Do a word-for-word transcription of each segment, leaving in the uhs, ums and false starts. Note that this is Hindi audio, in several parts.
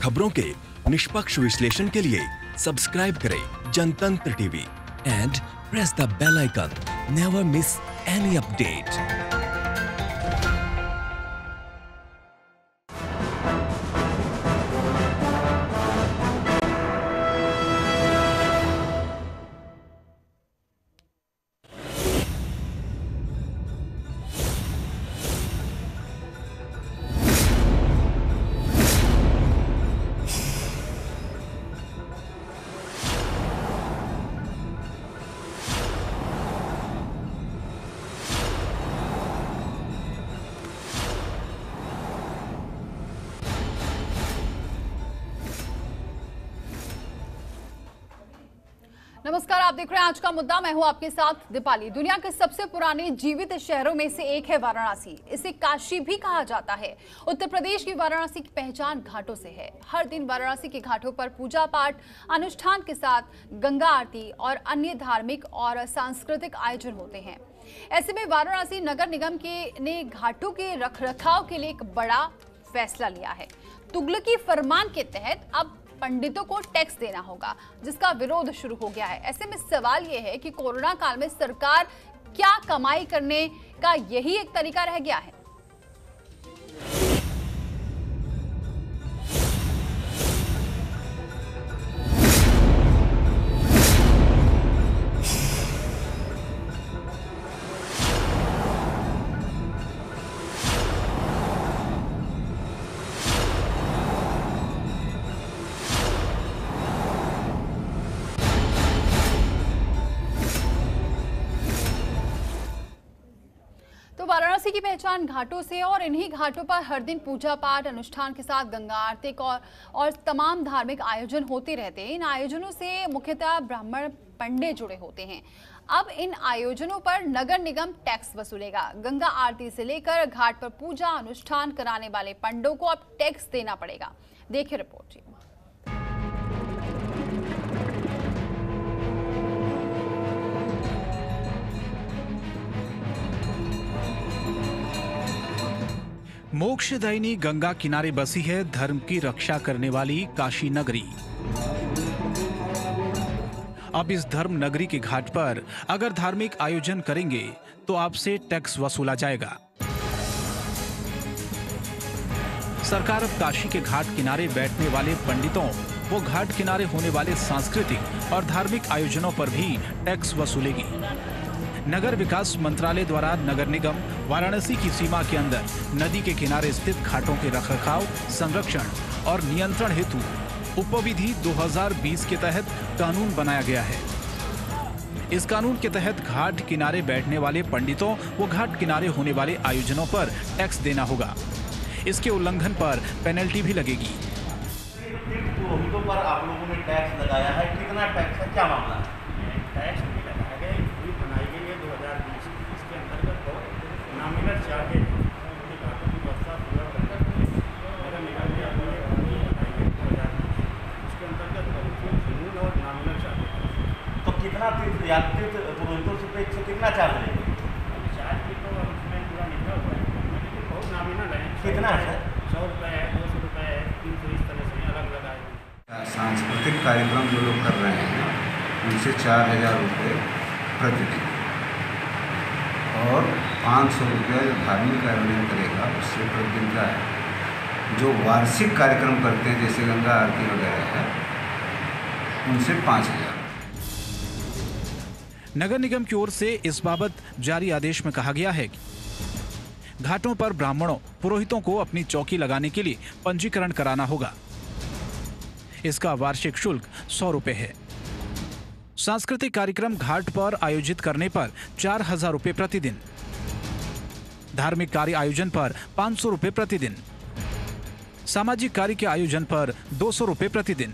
खबरों के निष्पक्ष विश्लेषण के लिए सब्सक्राइब करें Jantantra TV and press the bell icon. Never miss any update. नमस्कार, आप देख रहे हैं आज का मुद्दा। मैं हूं आपके साथ दीपाली। दुनिया के सबसे पुराने जीवित शहरों में से एक है वाराणसी। इसे काशी भी कहा जाता है। उत्तर प्रदेश की वाराणसी की पहचान घाटों से है। हर दिन वाराणसी के घाटों पर पूजा पाठ अनुष्ठान के साथ गंगा आरती और अन्य धार्मिक और सांस्कृतिक आयोजन होते हैं। ऐसे में वाराणसी नगर निगम के ने घाटों के रखरखाव के लिए एक बड़ा फैसला लिया है। तुगलकी फरमान के तहत अब पंडितों को टैक्स देना होगा, जिसका विरोध शुरू हो गया है। ऐसे में सवाल यह है कि कोरोना काल में सरकार क्या कमाई करने का यही एक तरीका रह गया है। तो वाराणसी की पहचान घाटों से और इन्हीं घाटों पर हर दिन पूजा पाठ अनुष्ठान के साथ गंगा आरती और और तमाम धार्मिक आयोजन होते रहते हैं। इन आयोजनों से मुख्यतः ब्राह्मण पंडित जुड़े होते हैं। अब इन आयोजनों पर नगर निगम टैक्स वसूलेगा। गंगा आरती से लेकर घाट पर पूजा अनुष्ठान कराने वाले पंडितों को अब टैक्स देना पड़ेगा। देखिए रिपोर्ट जी। मोक्षदायिनी गंगा किनारे बसी है धर्म की रक्षा करने वाली काशी नगरी। अब इस धर्म नगरी के घाट पर अगर धार्मिक आयोजन करेंगे तो आपसे टैक्स वसूला जाएगा। सरकार अब काशी के घाट किनारे बैठने वाले पंडितों वो घाट किनारे होने वाले सांस्कृतिक और धार्मिक आयोजनों पर भी टैक्स वसूलेगी। नगर विकास मंत्रालय द्वारा नगर निगम वाराणसी की सीमा के अंदर नदी के किनारे स्थित घाटों के रखरखाव, संरक्षण और नियंत्रण हेतु उपविधि दो हज़ार बीस के तहत कानून बनाया गया है। इस कानून के तहत घाट किनारे बैठने वाले पंडितों व घाट किनारे होने वाले आयोजनों पर टैक्स देना होगा। इसके उल्लंघन पर पेनल्टी भी लगेगी। पुरोहितों पर आप लोगों ने टैक्स लगाया है, कितना टैक्स है, क्या मामला है? टैक्स भी लगाया गया, यूनिट बनाई गई है दो हज़ार बीस। इसके अंतर्गत नॉमिनल चार्जेज की घाटों की व्यवस्था पूरा करकर नगर निगम की अपनी बनाई गई दो हज़ार बीस। इसके अंतर्गत जमीन और नॉमिनल चार्जेज। तो कितना तीर्थयात्री पुरोहितों से से कितना चार्ज लेंगे? चार्ज भी तो उसमें पूरा निकला हुआ है, लेकिन बहुत नॉमिनल है। कितना है? सौ रुपये है, दो सौ रुपये है, तीन सौ, इस तरह से अलग अलग आए। सांस्कृतिक कार्यक्रम जो लोग कर रहे हैं उनसे चार हजार रुपये प्रतिदिन और पाँच सौ रुपये जो धार्मिक आयोजन करेगा उससे प्रतिदिन का है। जो वार्षिक कार्यक्रम करते हैं जैसे गंगा आरती वगैरह है उनसे पाँच हजार। नगर निगम की ओर से इस बाबत जारी आदेश में कहा गया है कि घाटों पर ब्राह्मणों पुरोहितों को अपनी चौकी लगाने के लिए पंजीकरण कराना होगा। इसका वार्षिक शुल्क सौ रुपये है। सांस्कृतिक कार्यक्रम घाट पर आयोजित करने पर चार हजार रुपये प्रतिदिन, धार्मिक कार्य आयोजन पर पाँच सौ रुपये प्रतिदिन, सामाजिक कार्य के आयोजन पर दो सौ रुपये प्रतिदिन।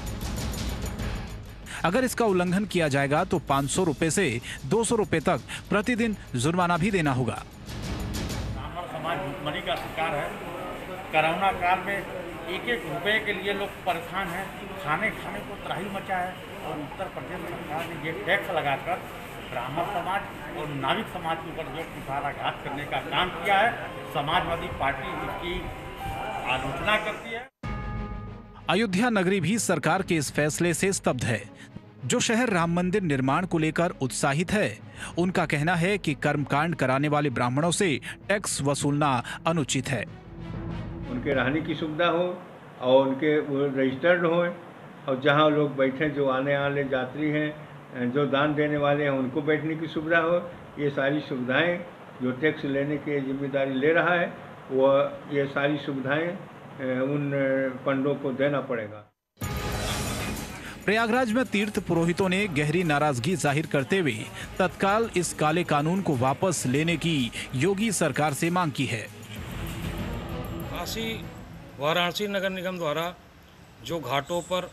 अगर इसका उल्लंघन किया जाएगा तो पाँच सौ रुपये से दो सौ रुपये तक प्रतिदिन जुर्माना भी देना होगा। ब्राह्मण समाज भुखमरी का शिकार है। कोरोना काल में एक एक रुपए के लिए लोग परेशान हैं। खाने खाने को त्राही मचा है और उत्तर प्रदेश सरकार ने ये टैक्स लगाकर ब्राह्मण समाज और नाविक समाज के ऊपर जो कुठाराघात करने का काम किया है, समाजवादी पार्टी इसकी आलोचना करती है। अयोध्या नगरी भी सरकार के इस फैसले से स्तब्ध है। जो शहर राम मंदिर निर्माण को लेकर उत्साहित है, उनका कहना है कि कर्मकांड कराने वाले ब्राह्मणों से टैक्स वसूलना अनुचित है। उनके रहने की सुविधा हो और उनके रजिस्टर्ड हो, और जहां लोग बैठे, जो आने वाले यात्री हैं, जो दान देने वाले हैं, उनको बैठने की सुविधा हो। ये सारी सुविधाएं जो टैक्स लेने की जिम्मेदारी ले रहा है, वो ये सारी सुविधाएं उन पंडों को देना पड़ेगा। प्रयागराज में तीर्थ पुरोहितों ने गहरी नाराजगी जाहिर करते हुए तत्काल इस काले कानून को वापस लेने की योगी सरकार से मांग की है। काशी वाराणसी नगर निगम द्वारा जो घाटों पर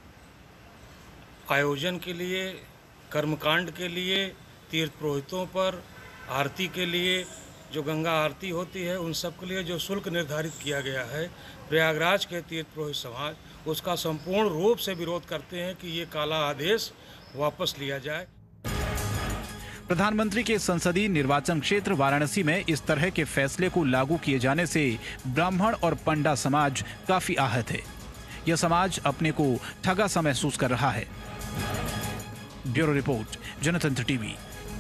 आयोजन के लिए, कर्मकांड के लिए, तीर्थ पुरोहितों पर आरती के लिए, जो गंगा आरती होती है, उन सब के लिए जो शुल्क निर्धारित किया गया है, प्रयागराज के तीर्थ पुरोहित समाज उसका संपूर्ण रूप से विरोध करते हैं कि ये काला आदेश वापस लिया जाए। प्रधानमंत्री के संसदीय निर्वाचन क्षेत्र वाराणसी में इस तरह के फैसले को लागू किए जाने से ब्राह्मण और पंडा समाज काफी आहत है। यह समाज अपने को ठगा सा महसूस कर रहा है। Bureau report, Jantantra TV.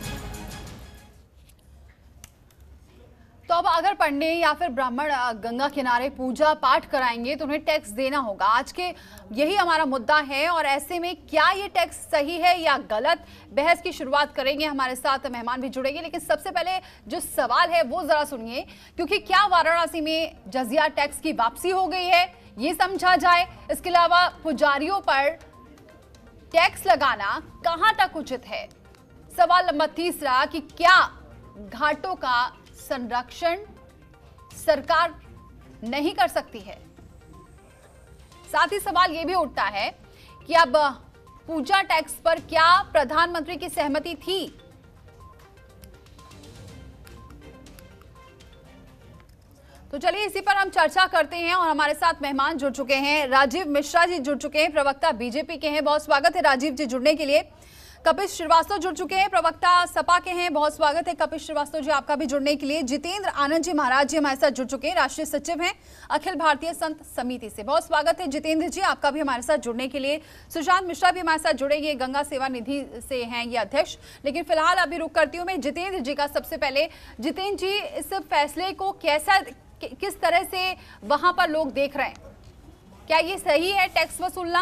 तो अब अगर पंडे या फिर ब्राह्मण गंगा किनारे पूजा पाठ कराएंगे तो उन्हें टैक्स देना होगा। आज के यही हमारा मुद्दा है और ऐसे में क्या ये टैक्स सही है या गलत, बहस की शुरुआत करेंगे। हमारे साथ मेहमान भी जुड़ेंगे, लेकिन सबसे पहले जो सवाल है वो जरा सुनिए, क्योंकि क्या वाराणसी में जजिया टैक्स की वापसी हो गई है, ये समझा जाए। इसके अलावा पुजारियों पर टैक्स लगाना कहां तक उचित है। सवाल नंबर तीसरा कि क्या घाटों का संरक्षण सरकार नहीं कर सकती है। साथ ही सवाल यह भी उठता है कि अब पूजा टैक्स पर क्या प्रधानमंत्री की सहमति थी। तो चलिए इसी पर हम चर्चा करते हैं और हमारे साथ मेहमान जुड़ चुके हैं। राजीव मिश्रा जी जुड़ चुके हैं, प्रवक्ता बीजेपी के हैं। बहुत स्वागत है राजीव जी जुड़ने के लिए। कपिल श्रीवास्तव जुड़ चुके हैं, प्रवक्ता सपा के हैं। बहुत स्वागत है कपिल श्रीवास्तव जी आपका भी जुड़ने के लिए। जितेंद्र आनंद जी महाराज जी हमारे साथ जुड़ चुके हैं, राष्ट्रीय सचिव हैं अखिल भारतीय संत समिति से। बहुत स्वागत है जितेंद्र जी आपका भी हमारे साथ जुड़ने के लिए। सुशांत मिश्रा भी हमारे साथ जुड़ेंगे, गंगा सेवा निधि से हैं ये अध्यक्ष। लेकिन फिलहाल अभी रुक करती हूँ मैं जितेंद्र जी का। सबसे पहले जितेंद्र जी, इस फैसले को कैसा, किस तरह से वहां पर लोग देख रहे हैं? क्या ये सही है टैक्स वसूलना?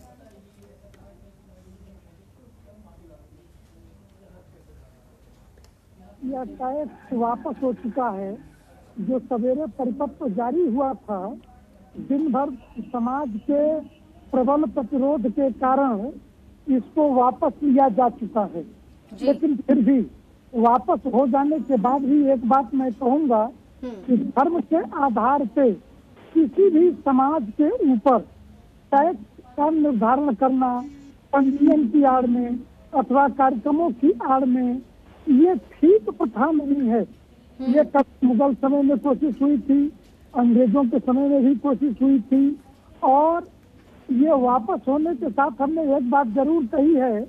यह टैक्स वापस हो चुका है। जो सवेरे परिपत्र जारी हुआ था, दिन भर समाज के प्रबल प्रतिरोध के कारण इसको वापस लिया जा चुका है। लेकिन फिर भी वापस हो जाने के बाद भी एक बात मैं कहूंगा कि धर्म के आधार पे किसी भी समाज के ऊपर टैक्स का निर्धारण करना, पंजीयन की आड़ में अथवा कार्यक्रमों की आड़ में, ये ठीक प्रथा नहीं है। ये कभी मुगल समय में कोशिश हुई थी, अंग्रेजों के समय में भी कोशिश हुई थी, और ये वापस होने के साथ हमने एक बात जरूर कही है,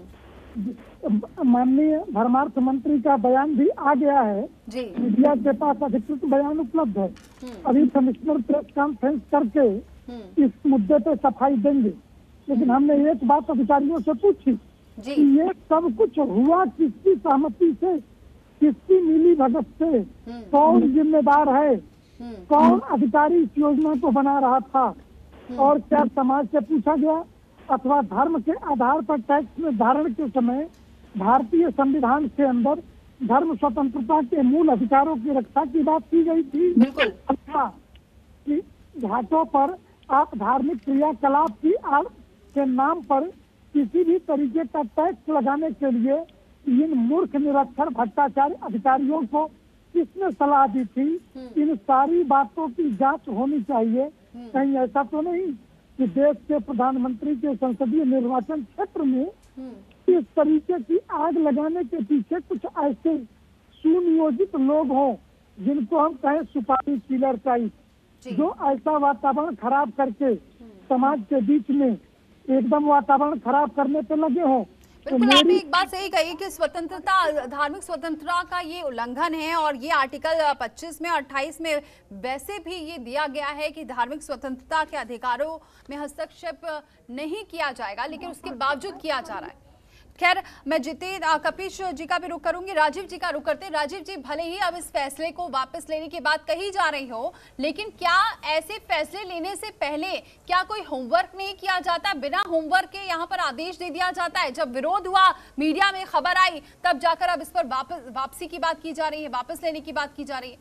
माननीय धर्मार्थ मंत्री का बयान भी आ गया है, मीडिया के पास अधिकृत बयान उपलब्ध है। अभी कमिश्नर प्रेस कॉन्फ्रेंस करके इस मुद्दे पे सफाई देंगे। लेकिन हमने एक बात अधिकारियों से पूछी कि ये सब कुछ हुआ किसकी सहमति से, किसकी मिली भगत से, कौन जिम्मेदार है, कौन अधिकारी इस योजना को बना रहा था, और क्या समाज से पूछा गया अथवा धर्म के आधार पर टैक्स निर्धारण के समय भारतीय संविधान के अंदर धर्म स्वतंत्रता के मूल अधिकारों की रक्षा की बात की गई थी अथवा कि घाटों पर आप धार्मिक क्रियाकलाप की आड़ के नाम पर किसी भी तरीके का टैक्स लगाने के लिए इन मूर्ख निरक्षर भ्रष्टाचारी अधिकारियों को किसने सलाह दी थी। इन सारी बातों की जांच होनी चाहिए। कहीं ऐसा तो नहीं कि देश के प्रधानमंत्री के संसदीय निर्वाचन क्षेत्र में इस तरीके की आग लगाने के पीछे कुछ ऐसे सुनियोजित लोग हों जिनको हम कहें सुपारी किलर टाइप, जो ऐसा वातावरण खराब करके समाज के बीच में एकदम वातावरण खराब करने पे लगे हों। बिल्कुल, आपने एक बात सही कही कि स्वतंत्रता, धार्मिक स्वतंत्रता का ये उल्लंघन है और ये आर्टिकल पच्चीस में अट्ठाईस में वैसे भी ये दिया गया है कि धार्मिक स्वतंत्रता के अधिकारों में हस्तक्षेप नहीं किया जाएगा, लेकिन उसके बावजूद किया जा रहा है। खैर, मैं जितेन कपिश जी का भी रुख करूंगी, राजीव जी का रुख करते। राजीव जी, भले ही अब इस फैसले को वापस लेने की बात कही जा रही हो, लेकिन क्या ऐसे फैसले लेने से पहले क्या कोई होमवर्क नहीं किया जाता? बिना होमवर्क के यहाँ पर आदेश दे दिया जाता है? जब विरोध हुआ, मीडिया में खबर आई, तब जाकर अब इस पर वापस वापसी की बात की जा रही है, वापस लेने की बात की जा रही है।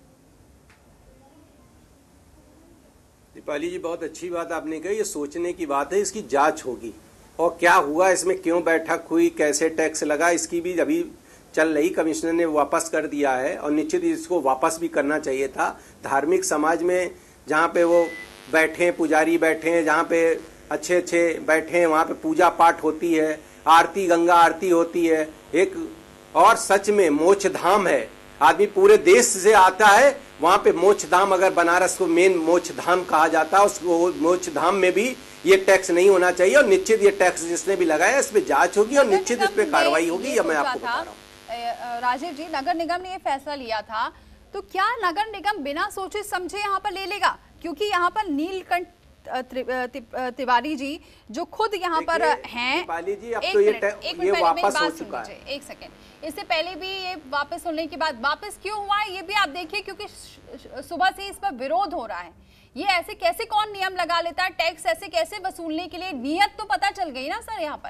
दीपाली जी, बहुत अच्छी बात आपने कही। ये सोचने की बात है, इसकी जांच होगी और क्या हुआ, इसमें क्यों बैठक हुई, कैसे टैक्स लगा, इसकी भी अभी चल रही। कमिश्नर ने वापस कर दिया है और निश्चित इसको वापस भी करना चाहिए था। धार्मिक समाज में जहाँ पे वो बैठे, पुजारी बैठे हैं, जहाँ पे अच्छे अच्छे बैठे हैं, वहाँ पे पूजा पाठ होती है, आरती, गंगा आरती होती है एक, और सच में मोक्ष धाम है। आदमी पूरे देश से आता है वहाँ पे। मोक्ष धाम, अगर बनारस को मेन मोक्ष धाम कहा जाता है, उसको मोक्ष धाम में भी ये टैक्स नहीं होना चाहिए और निश्चित ये टैक्स जिसने भी लगाया इस पे जांच होगी और निश्चित इस पे कार्रवाई होगी। ये मैं आपको बता रहा हूँ। राजीव जी, नगर निगम ने ये फैसला लिया था, तो क्या नगर निगम बिना सोचे समझे यहाँ पर ले लेगा? क्योंकि यहाँ पर नीलकंठ तिवारी जी जो खुद यहाँ पर हैं, जी, अब तो ये, एक ये वापस हो चुका है। एक सेकेंड, इससे पहले भी ये वापस होने के बाद वापस क्यों हुआ है ये भी आप देखिए, क्योंकि सुबह से इस पर विरोध हो रहा है। ये ऐसे कैसे कौन नियम लगा लेता है, टैक्स ऐसे कैसे वसूलने के लिए? नियत तो पता चल गई ना सर यहाँ पर।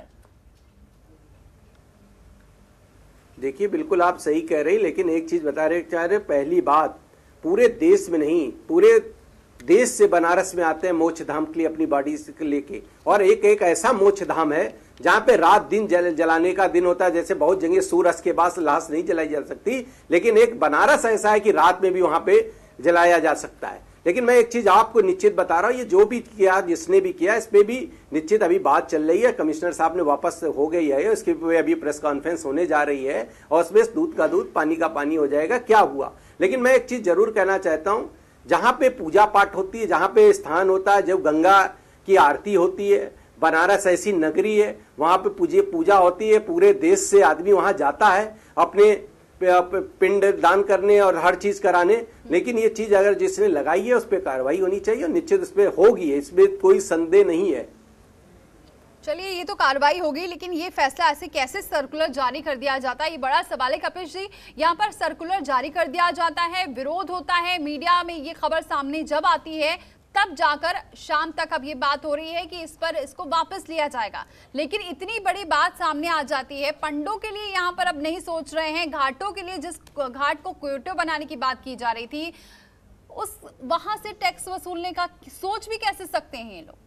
देखिए, बिल्कुल आप सही कह रही, लेकिन एक चीज बता रहे चाह रहे, पहली बात पूरे देश में नहीं, पूरे देश से बनारस में आते हैं मोक्ष धाम के लिए अपनी बॉडी लेके, और एक एक ऐसा मोक्ष धाम है जहाँ पे रात दिन जल, जलाने का दिन होता है। जैसे बहुत जगह सूरज के बाद लाश नहीं जलाई जा सकती, लेकिन एक बनारस ऐसा है कि रात में भी वहां पे जलाया जा सकता है। लेकिन मैं एक चीज आपको निश्चित बता रहा हूँ, ये जो भी किया, जिसने भी किया, इस पे भी निश्चित अभी बात चल रही है। कमिश्नर साहब ने वापस हो गई है, इसके पे अभी प्रेस कॉन्फ्रेंस होने जा रही है और उसमें दूध का दूध, पानी का पानी हो जाएगा क्या हुआ। लेकिन मैं एक चीज जरूर कहना चाहता हूँ, जहां पे पूजा पाठ होती है, जहां पे स्थान होता है, जब गंगा की आरती होती है, बनारस ऐसी नगरी है, वहां पे पूजे पूजा होती है, पूरे देश से आदमी वहां जाता है अपने पिंड दान करने और हर चीज कराने। लेकिन ये चीज अगर जिसने लगाई है उस पर कार्रवाई होनी चाहिए और निश्चित उस पर होगी, इसमें कोई संदेह नहीं है। चलिए, ये तो कार्रवाई होगी, लेकिन ये फैसला ऐसे कैसे सर्कुलर जारी कर दिया जाता है, ये बड़ा सवाल है। कपिश जी, यहाँ पर सर्कुलर जारी कर दिया जाता है, विरोध होता है, मीडिया में ये खबर सामने जब आती है तब जाकर शाम तक अब ये बात हो रही है कि इस पर इसको वापस लिया जाएगा। लेकिन इतनी बड़ी बात सामने आ जाती है, पंडों के लिए यहाँ पर अब नहीं सोच रहे हैं, घाटों के लिए, जिस घाट को क्योटो बनाने की बात की जा रही थी, उस वहां से टैक्स वसूलने का सोच भी कैसे सकते हैं ये लोग?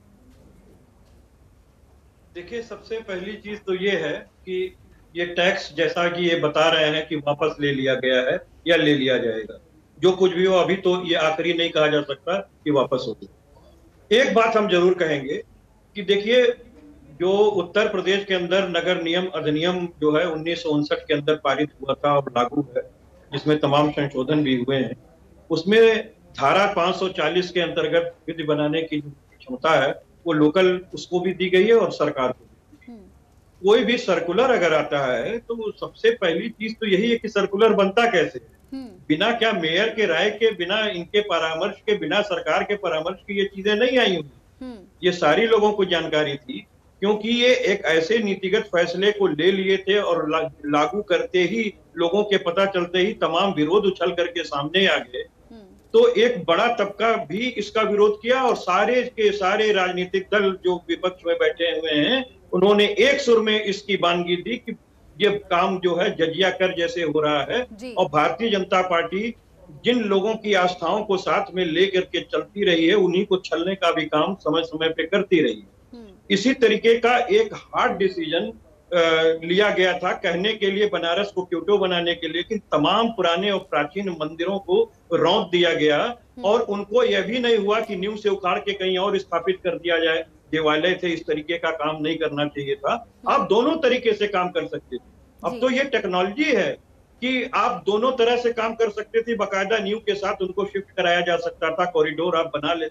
देखिए, सबसे पहली चीज तो ये है कि ये टैक्स जैसा कि ये बता रहे हैं कि वापस ले लिया गया है या ले लिया जाएगा, जो कुछ भी हो, अभी तो ये आखिरी नहीं कहा जा सकता कि वापस हो। एक बात हम जरूर कहेंगे कि देखिए, जो उत्तर प्रदेश के अंदर नगर नियम अधिनियम जो है उन्नीस सौ उनसठ के अंदर पारित हुआ था और लागू है, जिसमें तमाम संशोधन भी हुए हैं, उसमें धारा पाँच सौ चालीस के अंतर्गत विधि बनाने की जो क्षमता है वो लोकल उसको भी दी गई है और सरकार को भी। कोई भी सर्कुलर अगर आता है तो सबसे पहली चीज तो यही है कि सर्कुलर बनता कैसे है। बिना क्या मेयर के राय के, बिना इनके परामर्श के, बिना सरकार के परामर्श के ये चीजें नहीं आई हुई। ये सारी लोगों को जानकारी थी, क्योंकि ये एक ऐसे नीतिगत फैसले को ले लिए थे और लागू करते ही लोगों के पता चलते ही तमाम विरोध उछल करके सामने आ गए। तो एक बड़ा तबका भी इसका विरोध किया और सारे के सारे राजनीतिक दल जो विपक्ष में बैठे हुए हैं उन्होंने एक सुर में इसकी बानगी दी कि ये काम जो है जजिया कर जैसे हो रहा है। और भारतीय जनता पार्टी जिन लोगों की आस्थाओं को साथ में लेकर के चलती रही है उन्हीं को छलने का भी काम समय समय पे करती रही है। इसी तरीके का एक हार्ड डिसीजन लिया गया था कहने के लिए बनारस को क्योटो बनाने के लिए, लेकिन तमाम पुराने और प्राचीन मंदिरों को रौंद दिया गया और उनको यह भी नहीं हुआ कि नींव से उखाड़ के कहीं और स्थापित कर दिया जाए। देवालय थे, इस तरीके का काम नहीं करना चाहिए था। आप दोनों तरीके से काम कर सकते थे। अब तो ये टेक्नोलॉजी है कि आप दोनों तरह से काम कर सकते थे। बाकायदा नींव के साथ उनको शिफ्ट कराया जा सकता था, कॉरिडोर आप बना लेते।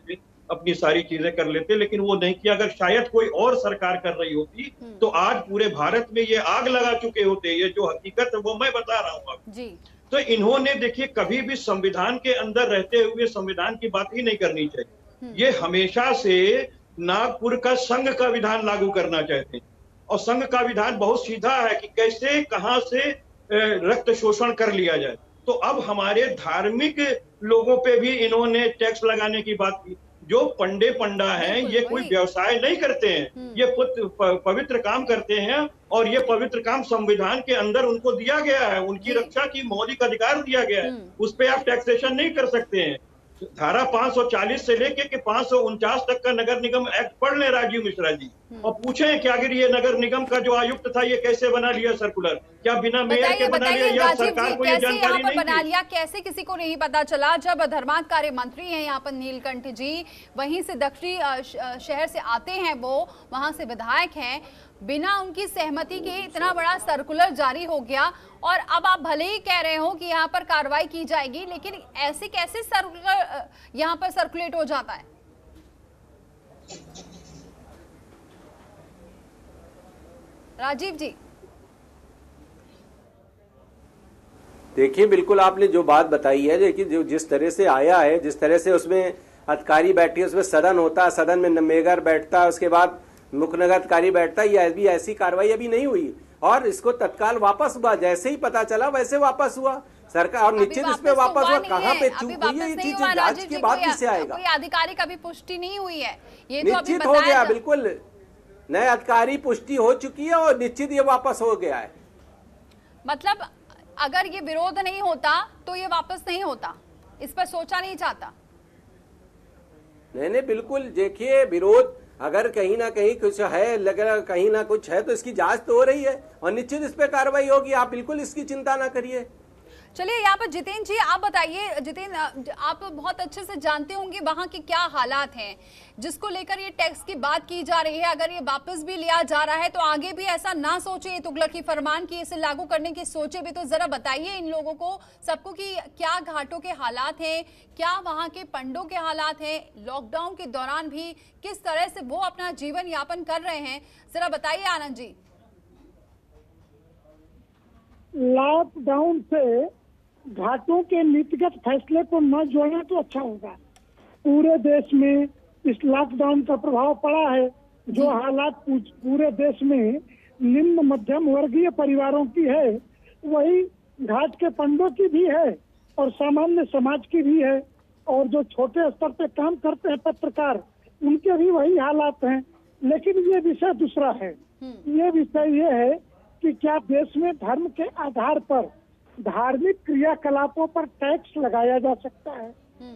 अपनी सारी चीजें कर लेते, लेकिन वो नहीं किया। अगर शायद कोई और सरकार कर रही होती तो आज पूरे भारत में ये आग लगा चुके होते। ये जो हकीकत है वो मैं बता रहा हूँ आपको। तो इन्होंने देखिए कभी भी संविधान के अंदर रहते हुए संविधान की बात ही नहीं करनी चाहिए। ये हमेशा से नागपुर का संघ का विधान लागू करना चाहते हैं, और संघ का विधान बहुत सीधा है कि कैसे कहां से रक्त शोषण कर लिया जाए। तो अब हमारे धार्मिक लोगों पे भी इन्होंने टैक्स लगाने की बात की। जो पंडे पंडा हैं ये कोई व्यवसाय नहीं करते हैं, ये पवित्र काम करते हैं, और ये पवित्र काम संविधान के अंदर उनको दिया गया है, उनकी रक्षा की मौलिक अधिकार दिया गया है, उस पर आप टैक्सेशन नहीं कर सकते हैं। धारा पाँच सौ चालीस से लेके के पाँच सौ उनचास तक का नगर निगम एक्ट पढ़ ले राजीव मिश्रा जी, और पूछें कि आखिर ये नगर निगम का जो आयुक्त था ये कैसे बना लिया सर्कुलर, क्या बिना मेयर के बना लिया या सरकार को ये जानकारी नहीं बना लिया, कैसे किसी को नहीं पता चला? जब धर्मार्थ कार्य मंत्री हैं यहाँ पर नीलकंठ जी, वहीं से दक्षिणी शहर से आते हैं, वो वहां से विधायक हैं, बिना उनकी सहमति के इतना बड़ा सर्कुलर जारी हो गया, और अब आप भले ही कह रहे हो कि यहाँ पर कार्रवाई की जाएगी, लेकिन ऐसे कैसे सर्कुलर यहाँ पर सर्कुलेट हो जाता है? राजीव जी देखिए, बिल्कुल आपने जो बात बताई है, लेकिन जो जिस तरह से आया है, जिस तरह से उसमें अधिकारी बैठे, उसमें सदन होता है, सदन में मेयर बैठता है, उसके बाद मुख्य नगर अधिकारी बैठता है, ये भी ऐसी कार्रवाई अभी नहीं हुई, और इसको तत्काल वापस हुआ। जैसे ही पता चला वैसे वापस हुआ सरकार, और निश्चित इस पे वापस हुआ। कहाँ पे चूक हुई है ये चीज जांच के बाद किससे आएगा? कोई आधिकारिक अभी पुष्टि नहीं हुई है, ये तो निश्चित हो गया, बिल्कुल नए अधिकारी पुष्टि हो चुकी है और निश्चित ये वापस हो गया है। मतलब अगर ये विरोध नहीं होता तो ये वापस नहीं होता, इस पर सोचा नहीं जाता? नहीं नहीं, बिल्कुल। देखिए, विरोध अगर कहीं ना कहीं कुछ है, लग रहा कहीं ना कुछ है, तो इसकी जांच तो हो रही है और निश्चित इस पे कार्रवाई होगी। आप बिल्कुल इसकी चिंता ना करिए। चलिए, यहाँ पर जितेंद्र जी आप बताइए। जितेंद्र, आप बहुत अच्छे से जानते होंगे वहाँ के क्या हालात हैं जिसको लेकर ये टैक्स की बात की जा रही है। अगर ये वापस भी लिया जा रहा है तो आगे भी ऐसा ना सोचे ये तुगलकी फरमान की इसे लागू करने की सोचे भी। तो जरा बताइए इन लोगों को सबको कि क्या घाटों के हालात हैं, क्या वहाँ के पंडों के हालात हैं, लॉकडाउन के दौरान भी किस तरह से वो अपना जीवन यापन कर रहे हैं, जरा बताइए आनंद जी। लॉकडाउन से घाटों के नीतिगत फैसले को न जोड़े तो अच्छा होगा। पूरे देश में इस लॉकडाउन का प्रभाव पड़ा है। जो हालात पूरे देश में निम्न मध्यम वर्गीय परिवारों की है, वही घाट के पंडों की भी है और सामान्य समाज की भी है, और जो छोटे स्तर पे काम करते हैं पत्रकार, उनके भी वही हालात हैं। लेकिन ये विषय दूसरा है। ये विषय ये है कि क्या देश में धर्म के आधार पर धार्मिक क्रियाकलापों पर टैक्स लगाया जा सकता है,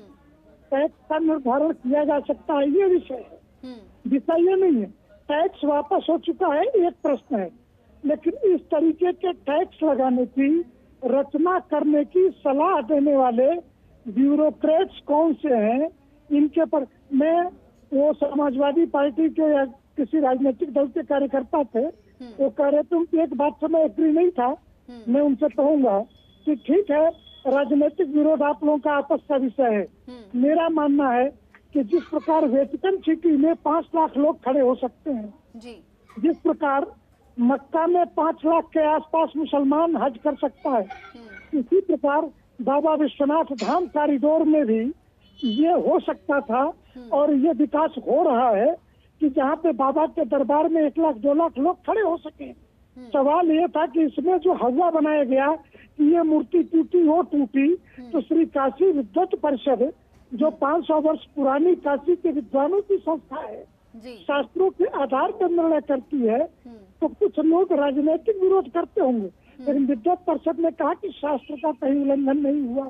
टैक्स का निर्धारण किया जा सकता है, ये विषय है। विषय ये नहीं है। टैक्स वापस हो चुका है, एक प्रश्न है, लेकिन इस तरीके के टैक्स लगाने की रचना करने की सलाह देने वाले ब्यूरोक्रेट्स कौन से हैं, इनके पर मैं वो समाजवादी पार्टी के या किसी राजनीतिक दल के कार्यकर्ता थे, वो कह रहे थे, उनकी एक बात से मैं एग्री नहीं था। मैं उनसे कहूंगा कि ठीक है, राजनीतिक विरोध आप लोगों का आपस का विषय है। मेरा मानना है कि जिस प्रकार वेटिकन सिटी में पांच लाख लोग खड़े हो सकते हैं, जी। जिस प्रकार मक्का में पांच लाख के आसपास मुसलमान हज कर सकता है, इसी प्रकार बाबा विश्वनाथ धाम कॉरिडोर में भी ये हो सकता था, और ये विकास हो रहा है कि जहाँ पे बाबा के दरबार में एक लाख दो लाख लोग खड़े हो सके। सवाल ये था कि इसमें जो हवा बनाया गया कि ये मूर्ति टूटी हो टूटी, तो श्री काशी विद्वत परिषद जो पाँच सौ वर्ष पुरानी काशी के विद्वानों की संस्था है, शास्त्रों के आधार पर निर्णय करती है, तो कुछ लोग राजनीतिक विरोध करते होंगे, लेकिन विद्वत परिषद ने कहा कि शास्त्र का कहीं उल्लंघन नहीं हुआ।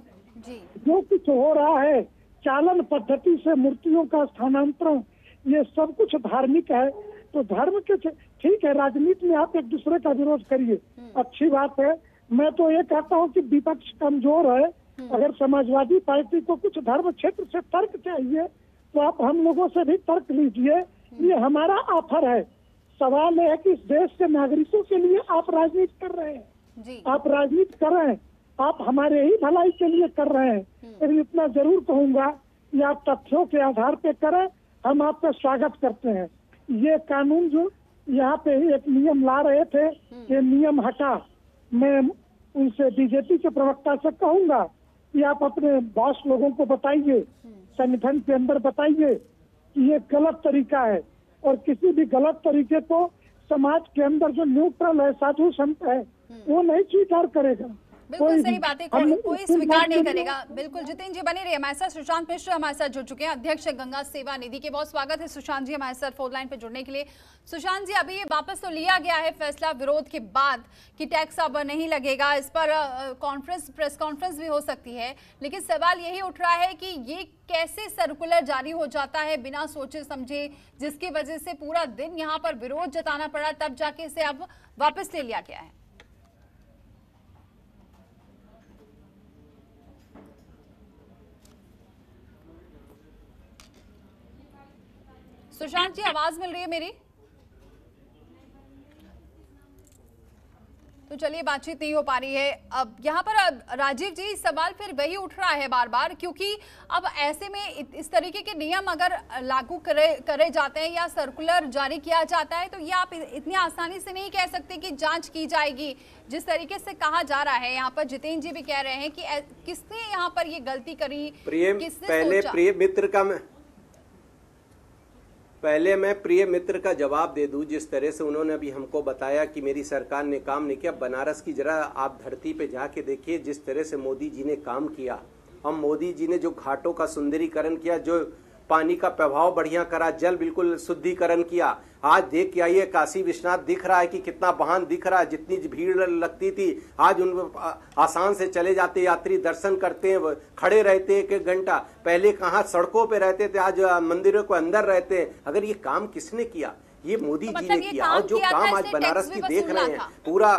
जो कुछ हो रहा है चालन पद्धति से मूर्तियों का स्थानांतरण, ये सब कुछ धार्मिक है। तो धर्म के ठीक है, राजनीति में आप एक दूसरे का विरोध करिए, अच्छी बात है। मैं तो ये कहता हूँ कि विपक्ष कमजोर है। अगर समाजवादी पार्टी को कुछ धर्म क्षेत्र से तर्क चाहिए तो आप हम लोगों से भी तर्क लीजिए, ये हमारा ऑफर है। सवाल है कि इस देश के नागरिकों के लिए आप राजनीति कर रहे हैं, आप राजनीति कर रहे हैं, आप हमारे ही भलाई के लिए कर रहे हैं। लेकिन इतना जरूर कहूंगा कि आप तथ्यों के आधार पे करें, हम आपका स्वागत करते हैं। ये कानून जो यहाँ पे एक नियम ला रहे थे, ये नियम हटा। मैं उनसे बीजेपी के प्रवक्ता से कहूंगा कि आप अपने बॉस लोगों को बताइए, संगठन के अंदर बताइए कि ये गलत तरीका है, और किसी भी गलत तरीके को समाज के अंदर जो न्यूट्रल है, साधु संत है, वो नहीं स्वीकार करेगा। बिल्कुल सही बात है, कोई, कोई स्वीकार नहीं करेगा। बिल्कुल जितेंद्र जी बने रहिए हमारे साथ। सुशांत मिश्र हमारे साथ जुड़ चुके हैं, अध्यक्ष गंगा सेवा निधि के। बहुत स्वागत है सुशांत जी हमारे साथ फोन लाइन पे जुड़ने के लिए। सुशांत जी, अभी ये वापस तो लिया गया है फैसला विरोध के बाद कि टैक्स अब नहीं लगेगा, इस पर कॉन्फ्रेंस प्रेस कॉन्फ्रेंस भी हो सकती है, लेकिन सवाल यही उठ रहा है कि ये कैसे सर्कुलर जारी हो जाता है बिना सोचे समझे, जिसकी वजह से पूरा दिन यहाँ पर विरोध जताना पड़ा, तब जाके इसे अब वापस ले लिया गया है। सुशांत जी, आवाज मिल रही है मेरी? तो चलिए, बातचीत नहीं हो पा रही है। अब यहाँ पर राजीव जी, सवाल फिर वही उठ रहा है बार बार, क्योंकि अब ऐसे में इस तरीके के नियम अगर लागू करे करे जाते हैं या सर्कुलर जारी किया जाता है, तो ये आप इतनी आसानी से नहीं कह सकते कि जांच की जाएगी। जिस तरीके से कहा जा रहा है, यहाँ पर जितेंद्र जी भी कह रहे हैं कि किसने यहाँ पर ये गलती करी, किसने पहले प्रिय मित्र का मैं पहले मैं प्रिय मित्र का जवाब दे दूं। जिस तरह से उन्होंने अभी हमको बताया कि मेरी सरकार ने काम नहीं किया, बनारस की जरा आप धरती पे जाके देखिए जिस तरह से मोदी जी ने काम किया। हम मोदी जी ने जो घाटों का सुंदरीकरण किया, जो पानी का प्रभाव बढ़िया करा, जल बिल्कुल शुद्धिकरण किया। आज देख के आइए, काशी विश्वनाथ दिख रहा है कि कितना वाहन दिख रहा है। जितनी भीड़ लगती थी, आज उन आसान से चले जाते यात्री, दर्शन करते हैं, खड़े रहते एक एक घंटा। पहले कहाँ सड़कों पे रहते थे, आज मंदिरों के अंदर रहते हैं। अगर ये काम किसने किया? ये मोदी तो जी मतलब ने किया। और जो काम आज बनारस की देख रहे हैं, पूरा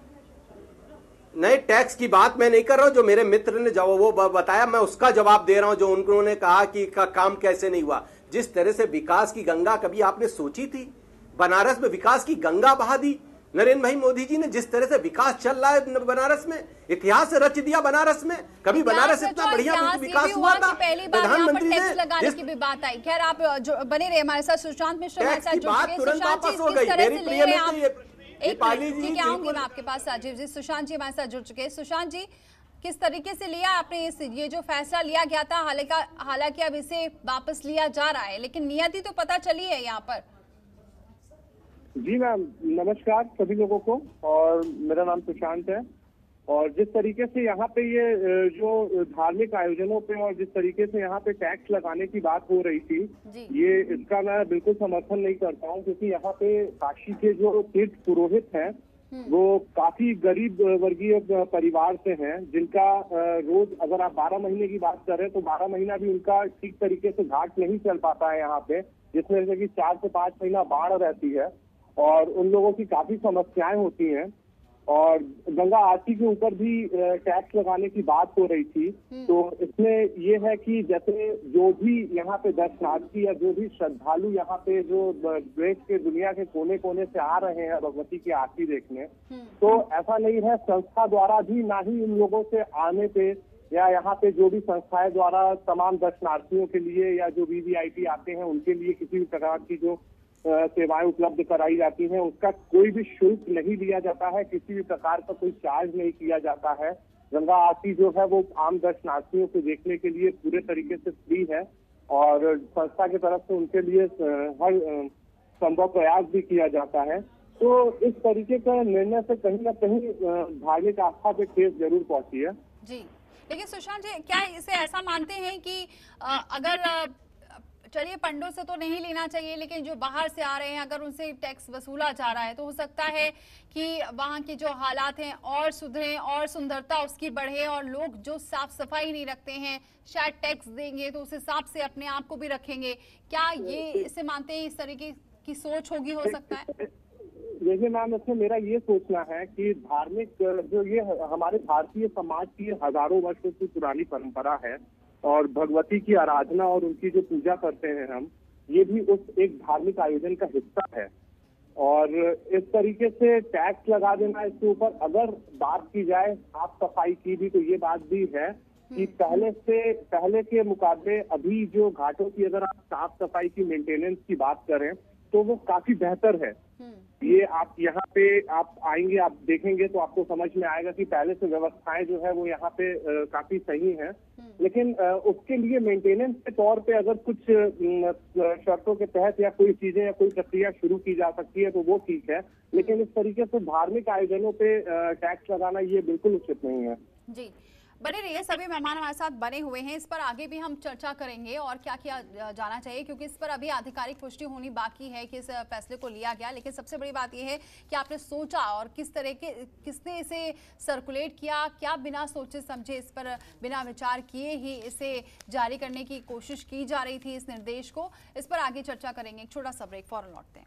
नए टैक्स की बात मैं नहीं कर रहा हूं। जो मेरे मित्र ने जवाब वो बताया, मैं उसका जवाब दे रहा हूं। जो उन्होंने कहा कि का काम कैसे नहीं हुआ। जिस तरह से विकास की गंगा कभी आपने सोची थी? बनारस में विकास की गंगा बहा दी नरेंद्र भाई मोदी जी ने। जिस तरह से विकास चल रहा है बनारस में, इतिहास रच दिया बनारस में। कभी बनारस इतना बढ़िया विकास हुआ था? प्रधानमंत्री ने लगाने की भी बात आई। खैर, आप बने रहे हमारे साथ। सुशांत मिश्र हमारे साथ जुड़ गए। सुशांत जी, किस तरह से ले रहे हैं आप? एक मिनट आऊंगी मैं आपके पास राजीव जी। सुशांत जी हमारे साथ जुड़ चुके हैं। सुशांत जी, किस तरीके से लिया आपने इस ये जो फैसला लिया गया था? हालांकि हालांकि अब इसे वापस लिया जा रहा है, लेकिन नियति तो पता चली है यहाँ पर। जी मैम, नमस्कार सभी लोगों को। और मेरा नाम सुशांत है। और जिस तरीके से यहाँ पे ये जो धार्मिक आयोजनों पे और जिस तरीके से यहाँ पे टैक्स लगाने की बात हो रही थी, ये इसका मैं बिल्कुल समर्थन नहीं करता हूँ। क्योंकि यहाँ पे काशी के जो तीर्थ पुरोहित हैं, वो काफी गरीब वर्गीय परिवार से हैं, जिनका रोज अगर आप बारह महीने की बात करें तो बारह महीना भी उनका ठीक तरीके से घाट नहीं चल पाता है यहाँ पे, जिसमें से कि चार से पांच महीना बाढ़ रहती है और उन लोगों की काफी समस्याएं होती हैं। और गंगा आरती के ऊपर भी टैक्स लगाने की बात हो रही थी। तो इसमें ये है कि जैसे जो भी यहाँ पे दर्शनार्थी या जो भी श्रद्धालु यहाँ पे जो देश के दुनिया के कोने कोने से आ रहे हैं भगवती की आरती देखने, तो ऐसा नहीं है संस्था द्वारा भी, ना ही इन लोगों से आने पे या यहाँ पे जो भी संस्थाएं द्वारा तमाम दर्शनार्थियों के लिए या जो वीवीआईपी आते हैं उनके लिए किसी भी प्रकार की जो सेवाएं उपलब्ध कराई जाती हैं, उसका कोई भी शुल्क नहीं लिया जाता है, किसी भी प्रकार का कोई चार्ज नहीं किया जाता है। गंगा आरती जो है वो आम दर्शनार्थियों को देखने के लिए पूरे तरीके से फ्री है और संस्था की तरफ से उनके लिए हर संभव प्रयास भी किया जाता है। तो इस तरीके का निर्णय से कहीं ना कहीं धार्मिक आस्था पे ठेस जरूर पहुंची है। जी, लेकिन सुशांत जी, क्या इसे ऐसा मानते हैं कि अगर चलिए पंडों से तो नहीं लेना चाहिए, लेकिन जो बाहर से आ रहे हैं अगर उनसे टैक्स वसूला जा रहा है तो हो सकता है कि वहाँ की जो हालात हैं और सुधरें और सुंदरता उसकी बढ़े, और लोग जो साफ सफाई नहीं रखते हैं शायद टैक्स देंगे तो उस हिसाब से अपने आप को भी रखेंगे। क्या ये इसे मानते हैं, इस तरीके की सोच होगी? हो सकता है। देखिए मैम, इसमें मेरा ये सोचना है कि धार्मिक जो ये हमारे भारतीय समाज की हजारों वर्षों की पुरानी परंपरा है और भगवती की आराधना और उनकी जो पूजा करते हैं हम, ये भी उस एक धार्मिक आयोजन का हिस्सा है। और इस तरीके से टैक्स लगा देना इसके ऊपर, अगर बात की जाए साफ सफाई की भी, तो ये बात भी है कि पहले से पहले के मुकाबले अभी जो घाटों की अगर आप साफ सफाई की मेंटेनेंस की बात करें तो वो काफी बेहतर है। ये आप यहाँ पे आप आएंगे, आप देखेंगे तो आपको समझ में आएगा कि पहले से व्यवस्थाएं जो है वो यहाँ पे आ, काफी सही हैं। लेकिन आ, उसके लिए मेंटेनेंस के तौर पे अगर कुछ शर्तों के तहत या कोई चीजें या कोई प्रक्रिया शुरू की जा सकती है तो वो ठीक है, लेकिन इस तरीके से धार्मिक आयोजनों पे टैक्स लगाना ये बिल्कुल उचित नहीं है। जी, बने रहिए, सभी मेहमान हमारे साथ बने हुए हैं। इस पर आगे भी हम चर्चा करेंगे और क्या क्या जाना चाहिए, क्योंकि इस पर अभी आधिकारिक पुष्टि होनी बाकी है कि इस फैसले को लिया गया। लेकिन सबसे बड़ी बात यह है कि आपने सोचा और किस तरह के किसने इसे सर्कुलेट किया, क्या बिना सोचे समझे इस पर बिना विचार किए ही इसे जारी करने की कोशिश की जा रही थी, इस निर्देश को। इस पर आगे चर्चा करेंगे। एक छोटा सा ब्रेक, फौरन लौटते हैं।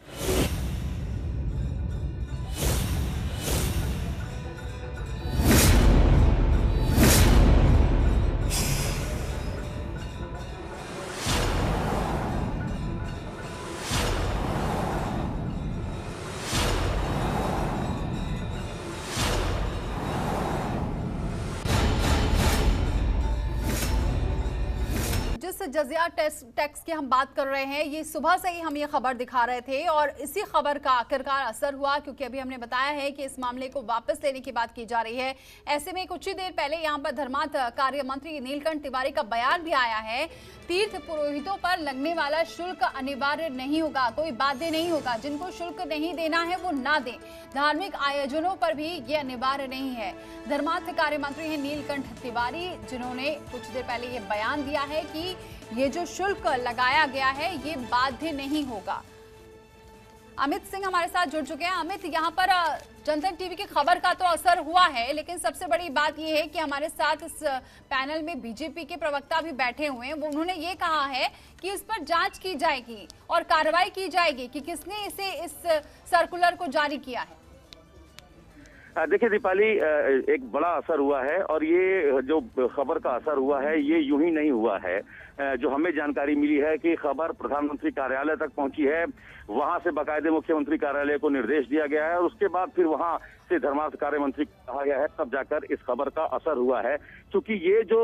जजिया टैक्स की हम बात कर रहे हैं, ये सुबह से ही हम ये खबर दिखा रहे थे और इसी खबर का आखिरकार असर हुआ, क्योंकि अभी हमने बताया है कि इस मामले को वापस लेने की बात की जा रही है। ऐसे में कुछ ही देर पहले यहाँ पर धर्मार्थ कार्य मंत्री नीलकंठ तिवारी का बयान भी आया है। तीर्थ पुरोहितों पर लगने वाला शुल्क अनिवार्य नहीं होगा, कोई बाध्य नहीं होगा। जिनको शुल्क नहीं देना है वो ना दें। धार्मिक आयोजनों पर भी ये अनिवार्य नहीं है। धर्मार्थ कार्य मंत्री हैं नीलकंठ तिवारी, जिन्होंने कुछ देर पहले ये बयान दिया है कि ये जो शुल्क लगाया गया है ये बाध्य नहीं होगा। अमित सिंह हमारे साथ जुड़ चुके हैं। अमित, यहाँ पर जनतन टीवी की खबर का तो असर हुआ है, लेकिन सबसे बड़ी बात यह है कि हमारे साथ इस पैनल में बीजेपी के प्रवक्ता भी बैठे हुए हैं। वो उन्होंने ये कहा है कि इस पर जांच की जाएगी और कार्रवाई की जाएगी कि किसने इसे इस सर्कुलर को जारी किया है। देखिए दीपाली, एक बड़ा असर हुआ है और ये जो खबर का असर हुआ है ये यूं ही नहीं हुआ है। जो हमें जानकारी मिली है कि खबर प्रधानमंत्री कार्यालय तक पहुंची है, वहां से बाकायदे मुख्यमंत्री कार्यालय को निर्देश दिया गया है और उसके बाद फिर वहां से धर्मार्थ कार्य मंत्री को कहा गया है, तब जाकर इस खबर का असर हुआ है। क्योंकि ये जो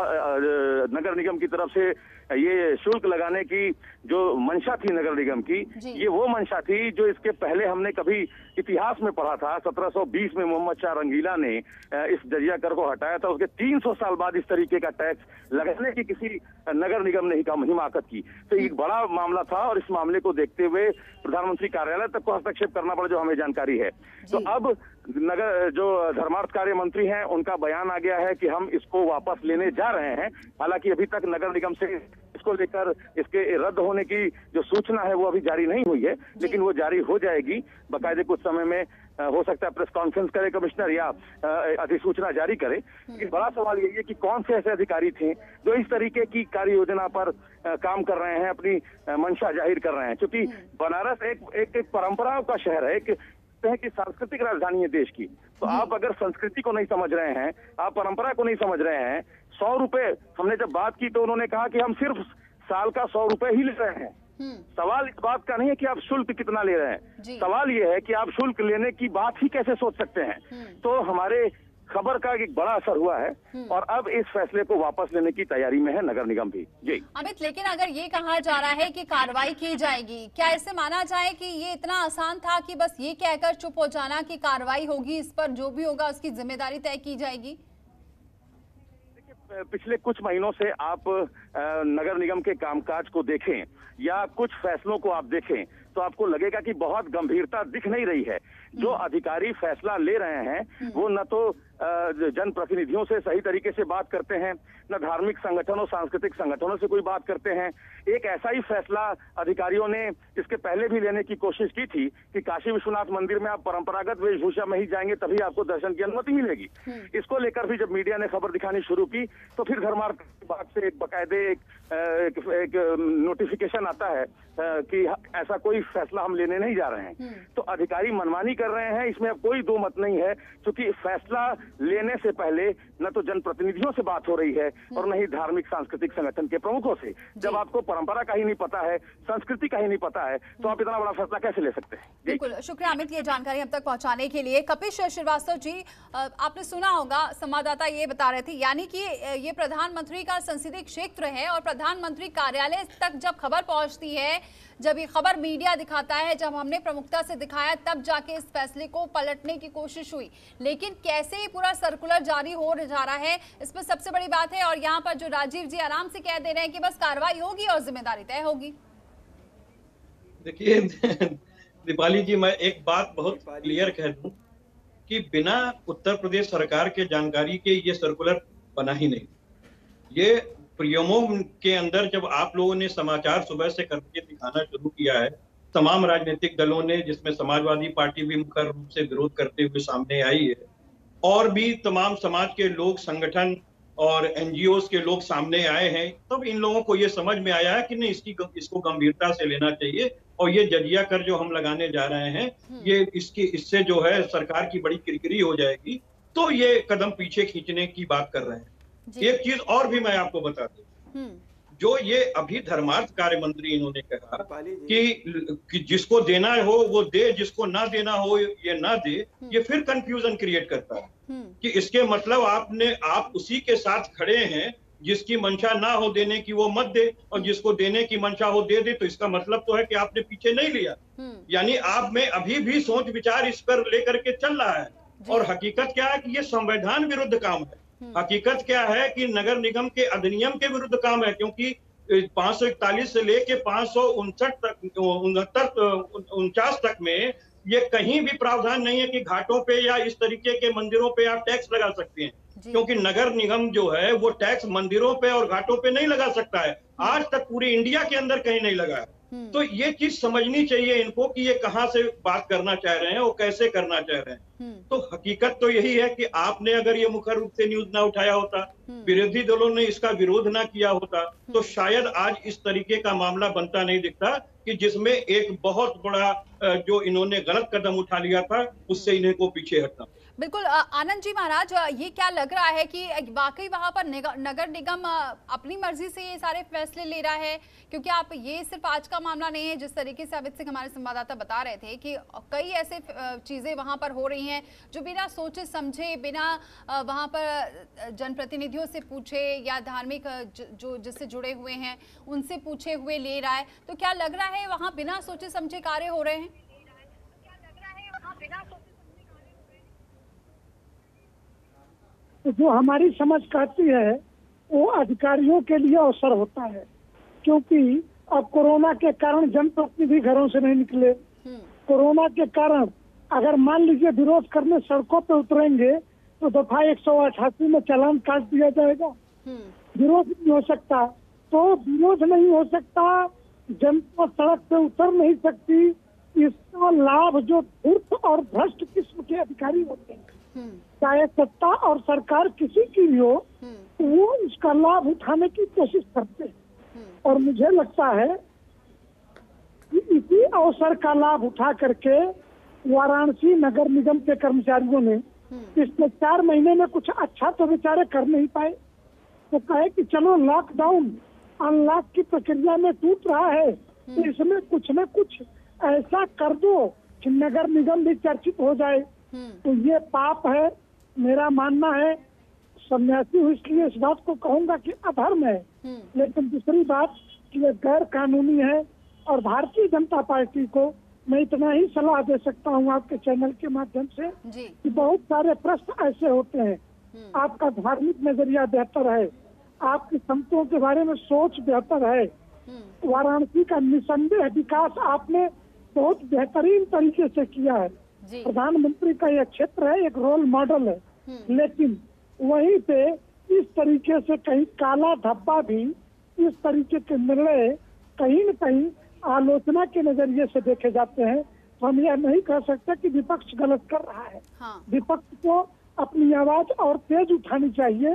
नगर निगम की तरफ से ये शुल्क लगाने की जो मंशा थी नगर निगम की, ये वो मंशा थी जो इसके पहले हमने कभी इतिहास में पढ़ा था। सत्रह सौ बीस में मोहम्मद शाह रंगीला ने इस जजिया कर को हटाया था। उसके तीन सौ साल बाद इस तरीके का टैक्स लगाने की किसी नगर निगम ने हिमाकत की। तो एक बड़ा मामला था और इस मामले को देखते हुए प्रधानमंत्री कार्यालय तक को हस्तक्षेप करना पड़ा, जो हमें जानकारी है। तो अब नगर जो धर्मार्थ कार्य मंत्री हैं उनका बयान आ गया है कि हम इसको वापस लेने जा रहे हैं। हालांकि अभी तक नगर निगम से इसको लेकर इसके रद्द होने की जो सूचना है वो अभी जारी नहीं हुई है, लेकिन वो जारी हो जाएगी। बाकायदे कुछ समय में हो सकता है प्रेस कॉन्फ्रेंस करे कमिश्नर या अधिसूचना जारी करे। लेकिन बड़ा सवाल यही है कि कौन से ऐसे अधिकारी थे जो इस तरीके की कार्य योजना पर काम कर रहे हैं, अपनी मंशा जाहिर कर रहे हैं। क्योंकि बनारस एक एक, एक परंपराओं का शहर है, एक है कि सांस्कृतिक राजधानी है देश की। तो आप अगर संस्कृति को नहीं समझ रहे हैं, आप परंपरा को नहीं समझ रहे हैं, सौ रुपए हमने जब बात की तो उन्होंने कहा कि हम सिर्फ साल का सौ रुपए ही ले रहे हैं। सवाल इस बात का नहीं है कि आप शुल्क कितना ले रहे हैं, सवाल ये है कि आप शुल्क लेने की बात ही कैसे सोच सकते हैं। तो हमारे खबर का एक बड़ा असर हुआ है और अब इस फैसले को वापस लेने की तैयारी में है नगर निगम भी। जी अमित, लेकिन अगर ये कहा जा रहा है कि कार्रवाई की जाएगी, क्या ऐसे माना जाए कि ये इतना आसान था कि बस ये कहकर चुप हो जाना कि कार्रवाई होगी, इस पर जो भी होगा उसकी जिम्मेदारी तय की जाएगी? पिछले कुछ महीनों से आप नगर निगम के कामकाज को देखें या कुछ फैसलों को आप देखें तो आपको लगेगा कि बहुत गंभीरता दिख नहीं रही है। जो अधिकारी फैसला ले रहे हैं वो न तो जनप्रतिनिधियों से सही तरीके से बात करते हैं, न धार्मिक संगठनों सांस्कृतिक संगठनों से कोई बात करते हैं। एक ऐसा ही फैसला अधिकारियों ने इसके पहले भी लेने की कोशिश की थी कि काशी विश्वनाथ मंदिर में आप परंपरागत वेशभूषा में ही जाएंगे तभी आपको दर्शन की अनुमति मिलेगी। इसको लेकर भी जब मीडिया ने खबर दिखानी शुरू की तो फिर धर्मार्थ विभाग से एक बाकायदे एक, एक, एक नोटिफिकेशन आता है कि ऐसा कोई फैसला हम लेने नहीं जा रहे हैं। तो अधिकारी मनमानी कर रहे हैं, इसमें अब कोई दो मत नहीं है। क्योंकि फैसला लेने से पहले न तो जनप्रतिनिधियों से बात हो रही है और न ही धार्मिक सांस्कृतिक संगठन के प्रमुखों से। जब आपको परंपरा का ही नहीं पता है, संस्कृति का ही नहीं पता है, तो आप इतना बड़ा फैसला कैसे ले सकते हैं? बिल्कुल, शुक्रिया अमित ये जानकारी हम तक पहुंचाने के लिए। कपिश श्रीवास्तव जी, आपने सुना होगा संवाददाता ये बता रहे थे, यानी कि ये प्रधानमंत्री का संसदीय क्षेत्र है और प्रधानमंत्री कार्यालय तक जब खबर पहुंचती है, जब ये खबर मीडिया दिखाता है, जब हमने प्रमुखता से दिखाया, तब जाके इस फैसले को पलटने की कोशिश हुई। लेकिन कैसे ये पूरा सर्कुलर जारी हो जा रहा है, इस पर सबसे बड़ी बात है। और यहाँ पर जो राजीव जी आराम से कह दे रहे हैं कि बस कार्रवाई होगी और जिम्मेदारी तय होगी। देखिए दीपाली जी, मैं एक बात बहुत क्लियर कह दूं कि बिना उत्तर प्रदेश सरकार के जानकारी के ये सर्कुलर बना ही नहीं। ये प्रियमों के अंदर जब आप लोगों ने समाचार सुबह से करके दिखाना शुरू किया है, तमाम राजनीतिक दलों ने, जिसमें समाजवादी पार्टी भी मुख्य रूप से विरोध करते हुए सामने आई है, और भी तमाम समाज के लोग, संगठन और एनजीओ के लोग सामने आए हैं, तब इन लोगों को ये समझ में आया है कि नहीं, इसकी इसको गंभीरता से लेना चाहिए और ये जजिया कर जो हम लगाने जा रहे हैं, ये इसकी इससे जो है सरकार की बड़ी किरकिरी हो जाएगी, तो ये कदम पीछे खींचने की बात कर रहे हैं। एक चीज और भी मैं आपको बता दूं, जो ये अभी धर्मार्थ कार्य मंत्री इन्होंने कहा कि, कि जिसको देना हो वो दे, जिसको ना देना हो ये ना दे, ये फिर कंफ्यूजन क्रिएट करता है कि इसके मतलब आपने आप उसी के साथ खड़े हैं जिसकी मंशा ना हो देने की वो मत दे, और जिसको देने की मंशा हो दे दे, तो इसका मतलब तो है कि आपने पीछे नहीं लिया। यानी आप में अभी भी सोच विचार इस पर लेकर के चल रहा है। और हकीकत क्या है कि ये संविधान विरुद्ध काम है। हकीकत क्या है कि नगर निगम के अधिनियम के विरुद्ध काम है, क्योंकि पांच सौ इकतालीस से लेके पांच सौ उनसठ तक उनहत्तर उनचास तक में ये कहीं भी प्रावधान नहीं है कि घाटों पे या इस तरीके के मंदिरों पे आप टैक्स लगा सकते हैं, क्योंकि नगर निगम जो है वो टैक्स मंदिरों पे और घाटों पे नहीं लगा सकता है। आज तक पूरे इंडिया के अंदर कहीं नहीं लगा है। तो ये चीज समझनी चाहिए इनको कि ये कहां से बात करना चाह रहे हैं और कैसे करना चाह रहे हैं। तो हकीकत तो यही है कि आपने अगर ये मुख्य रूप से न्यूज ना उठाया होता, विरोधी दलों ने इसका विरोध ना किया होता, तो शायद आज इस तरीके का मामला बनता नहीं दिखता कि जिसमें एक बहुत बड़ा जो इन्होंने गलत कदम उठा लिया था, उससे इन्हें को पीछे हटना। बिल्कुल आनंद जी महाराज, ये क्या लग रहा है कि वाकई वहां पर नगर निगम अपनी मर्जी से ये सारे फैसले ले रहा है? क्योंकि आप ये सिर्फ आज का मामला नहीं है, जिस तरीके से अमित सिंह हमारे संवाददाता बता रहे थे कि कई ऐसे चीजें वहां पर हो रही हैं जो बिना सोचे समझे, बिना वहां पर जनप्रतिनिधियों से पूछे या धार्मिक जो जिससे जुड़े हुए हैं उनसे पूछे हुए ले रहा है। तो क्या लग रहा है वहां बिना सोचे समझे कार्य हो रहे हैं? जो हमारी समझ कहती है वो अधिकारियों के लिए अवसर होता है, क्योंकि अब कोरोना के कारण जनप्रतिनिधि घरों से नहीं निकले। कोरोना के कारण अगर मान लीजिए विरोध करने सड़कों पे उतरेंगे तो दफा एक सौ अठासी में चालान काट दिया जाएगा। विरोध नहीं हो सकता, तो विरोध नहीं हो सकता, जनता सड़क पे उतर नहीं सकती। इसका लाभ जो धूर्त और भ्रष्ट किस्म के अधिकारी होते हैं, चाहे सत्ता और सरकार किसी की भी हो, वो इसका लाभ उठाने की कोशिश करते हैं। और मुझे लगता है कि इसी अवसर का लाभ उठा करके वाराणसी नगर निगम के कर्मचारियों ने पिछले चार महीने में कुछ अच्छा तो बेचारे कर नहीं पाए, तो कहे कि चलो लॉकडाउन अनलॉक की प्रक्रिया में टूट रहा है, तो इसमें कुछ न कुछ ऐसा कर दो कि नगर निगम भी चर्चित हो जाए। तो ये पाप है, मेरा मानना है। सन्यासी हूँ इसलिए इस बात को कहूंगा कि अधर्म है, लेकिन दूसरी बात कि ये गैर कानूनी है। और भारतीय जनता पार्टी को मैं इतना ही सलाह दे सकता हूँ आपके चैनल के माध्यम से कि बहुत सारे प्रश्न ऐसे होते हैं, आपका धार्मिक नजरिया बेहतर है, आपकी संतों के बारे में सोच बेहतर है, वाराणसी का निसंदेह विकास आपने बहुत बेहतरीन तरीके से किया है, प्रधानमंत्री का यह क्षेत्र है, एक रोल मॉडल है, लेकिन वहीं पे इस तरीके से कहीं काला धब्बा भी, इस तरीके के निर्णय कहीं न कहीं आलोचना के नजरिए से देखे जाते हैं। तो हम यह नहीं कह सकते कि विपक्ष गलत कर रहा है। हाँ। विपक्ष को अपनी आवाज और तेज उठानी चाहिए,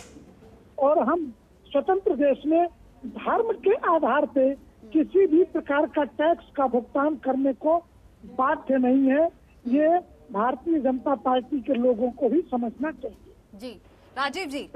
और हम स्वतंत्र देश में धर्म के आधार पे किसी भी प्रकार का टैक्स का भुगतान करने को बाध्य नहीं है। ये भारतीय जनता पार्टी के लोगों को भी समझना चाहिए। जी राजीव जी।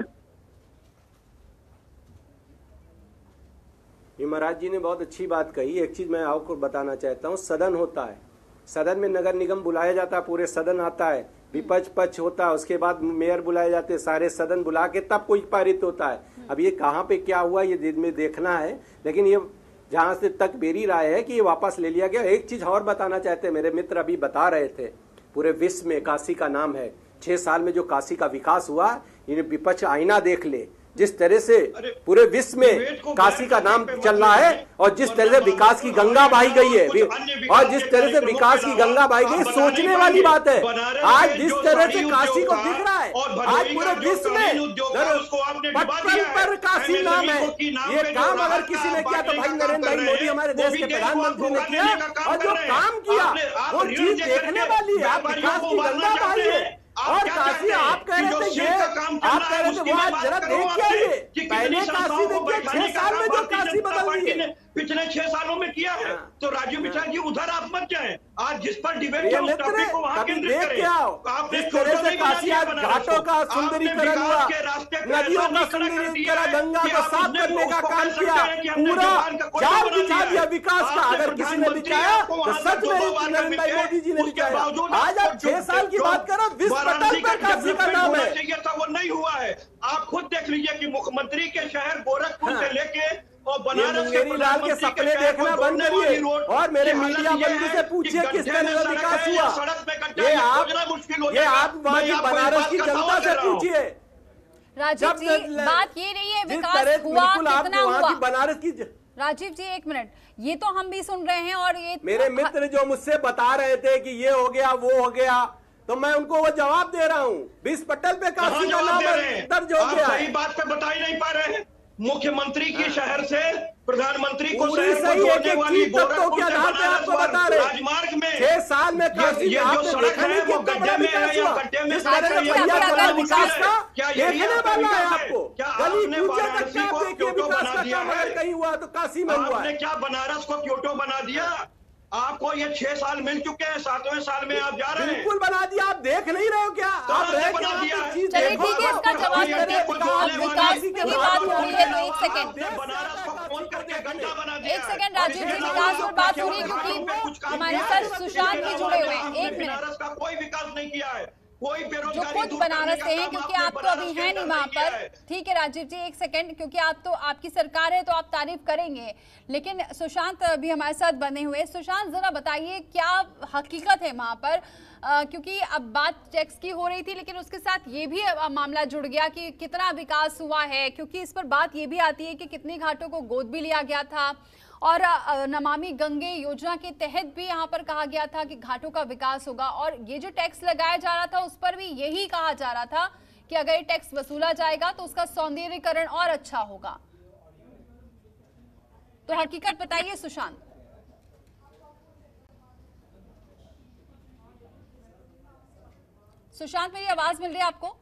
ये महाराज जी ने बहुत अच्छी बात कही। एक चीज मैं आपको बताना चाहता हूँ, सदन होता है, सदन में नगर निगम बुलाया जाता है, पूरे सदन आता है, विपक्ष पक्ष होता है, उसके बाद मेयर बुलाए जाते हैं, सारे सदन बुला के तब कोई पारित होता है। अब ये कहाँ पे क्या हुआ ये दिन में देखना है, लेकिन ये जहाँ से तक मेरी राय है कि ये वापस ले लिया गया। एक चीज और बताना चाहते हैं, मेरे मित्र अभी बता रहे थे, पूरे विश्व में काशी का नाम है। छह साल में जो काशी का विकास हुआ, इन्हें विपक्ष आईना देख ले, जिस तरह से पूरे विश्व में काशी का नाम चल रहा है और जिस तरह से विकास की गंगा बहाई गई है, और जिस तरह से विकास की गंगा बहाई गई, सोचने वाली बात है। आज जिस तरह से काशी को दिख रहा है, आज पूरे विश्व में पटल पर काशी नाम है। ये काम अगर किसी ने किया तो भाई नरेंद्र भाई मोदी हमारे देश के प्रधानमंत्री ने किया, और जो काम किया वो चीज देखने वाली है। आप विकास की गंगा बहाई है और काशी आप कह रहे थे ये आप कह रहे थे वो आज जरा देख के आइए, पहले काशी देखिए, छह साल में जो काशी बदल गई है पिछले छह सालों में किया है। तो राजीव मिश्रा जी उधर आप मत जाएं, आज जिस पर डिबेट है उस टॉपिक को वहां केंद्रित करें। आपने काशी आज घाटों का सुंदरीकरण हुआ, नदियों का सुंदरीकरण, गंगा को साफ करने का काम किया, पूरा जाल बिछा दिया विकास का। अगर किसी ने बिछाया तो सच में नरेंद्र भाई मोदी जी ने बिछाया। आज आप छह साल की बात करो, विश्व पटल पर काशी का नाम है, वो नहीं हुआ है। आप खुद देख लीजिए कि मुख्यमंत्री के शहर गोरखपुर से लेके और बनारस मेरी लाल के सपने देखना बंद करिए और मेरे मीडिया बंधु से पूछिए किस तरह का विकास हुआ। ये आप ये आप बनारस की जनता से पूछिए। राजीव जी बात ये नहीं है विकास हुआ कितना हुआ बनारस की। राजीव जी एक मिनट, ये तो हम भी सुन रहे हैं और ये मेरे मित्र जो मुझसे बता रहे थे कि ये हो गया वो हो गया, तो मैं उनको वो जवाब दे रहा हूँ। विश्व पटल पे काशी का नाम दर्ज हो गया। सही बात पे बता ही नहीं पा रहे हैं। मुख्यमंत्री की शहर से प्रधानमंत्री को पूरी सही है कि वाली तत्वों के आधार पे आपको बता रहे राजमार्ग में छह साल में काशी ये जो सड़क है वो गड्ढे में है या गड्ढे में विकास का देखने वाला है आपको। गली वाराणसी को क्योटो बना दिया है, कहीं हुआ तो काशी में हुआ। आपने क्या बनारस को क्योटो बना दिया? आपको ये छह साल मिल चुके हैं, सातवें साल में आप जा रहे हैं। बिल्कुल बना दिया, आप देख नहीं रहे हो क्या? आप रह बना दिया है। चलिए ठीक है, इसका जवाब दीजिए। विकास की बात हो रही है तो एक सेकंड बनारस को फोन करके गड्ढा बना दिया। एक सेकंड राजीव जी, विकास पर बात हो रही है क्योंकि हमारे साथ सुशांत भी जुड़े हुए हैं। एक मिनट, बनारस का कोई विकास नहीं किया है, कोई जो खुद बनारस से हैं, क्योंकि आप तो अभी हैं नहीं वहां पर। ठीक है राजीव जी एक सेकंड, क्योंकि आप तो आपकी सरकार है तो आप तारीफ करेंगे, लेकिन सुशांत भी हमारे साथ बने हुए। सुशांत जरा बताइए क्या हकीकत है वहां पर, आ, क्योंकि अब बात टैक्स की हो रही थी लेकिन उसके साथ ये भी मामला जुड़ गया कि कितना विकास हुआ है, क्योंकि इस पर बात ये भी आती है कि कितने घाटों को गोद भी लिया गया था और नमामि गंगे योजना के तहत भी यहाँ पर कहा गया था कि घाटों का विकास होगा, और ये जो टैक्स लगाया जा रहा था उस पर भी यही कहा जा रहा था कि अगर ये टैक्स वसूला जाएगा तो उसका सौंदर्यीकरण और अच्छा होगा। तो हकीकत बताइए सुशांत। सुशांत मेरी आवाज मिल रही है आपको?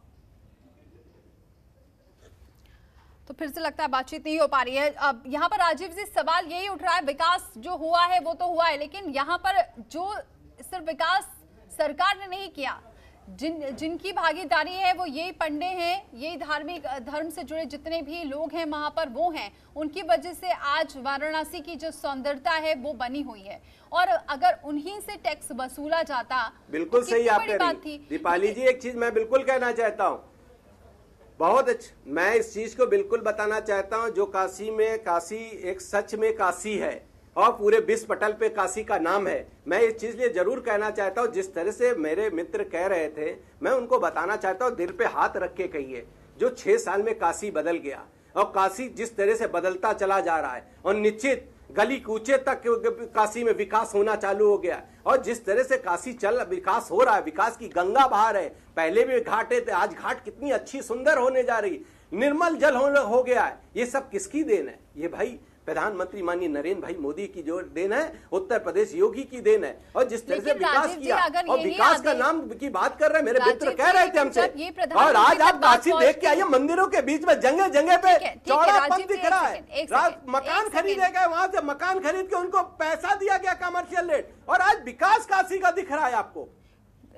तो फिर से लगता है बातचीत नहीं हो पा रही है। अब यहाँ पर राजीव जी सवाल यही उठ रहा है, विकास जो हुआ है वो तो हुआ है, लेकिन यहाँ पर जो सिर्फ विकास सरकार ने नहीं किया, जिन जिनकी भागीदारी है वो यही पंडे हैं, यही धार्मिक धर्म से जुड़े जितने भी लोग हैं वहां पर वो हैं, उनकी वजह से आज वाराणसी की जो सौंदर्यता है वो बनी हुई है। और अगर उन्हीं से टैक्स वसूला जाता बिल्कुल तो सही आप कह रही थी। दीपाली जी एक चीज मैं बिल्कुल कहना चाहता हूँ, बहुत अच्छा, मैं इस चीज को बिल्कुल बताना चाहता हूँ, जो काशी में काशी एक सच में काशी है और पूरे विश्व पटल पे काशी का नाम है। मैं इस चीज लिए जरूर कहना चाहता हूँ, जिस तरह से मेरे मित्र कह रहे थे मैं उनको बताना चाहता हूँ, दिल पे हाथ रख के कहिए, जो छह साल में काशी बदल गया और काशी जिस तरह से बदलता चला जा रहा है और निश्चित गली कूचे तक काशी में विकास होना चालू हो गया, और जिस तरह से काशी चल विकास हो रहा है, विकास की गंगा बहा है। पहले भी घाटे थे, आज घाट कितनी अच्छी सुंदर होने जा रही, निर्मल जल हो, हो गया है। ये सब किसकी देन है? ये भाई प्रधानमंत्री माननीय नरेंद्र भाई मोदी की जो देन है, उत्तर प्रदेश योगी की देन है। और जिस तरह से विकास किया और विकास का नाम की बात कर रहे हैं, मेरे मित्र कह रहे थे हमसे, और आज आप काशी देख के आइए, मंदिरों के बीच में जगह जगह पे चौड़ा पथ दिख रहा है, मकान खरीदे गए, वहां से मकान खरीद के उनको पैसा दिया गया कमर्शियल रेट, और आज विकास काशी का दिख रहा है आपको।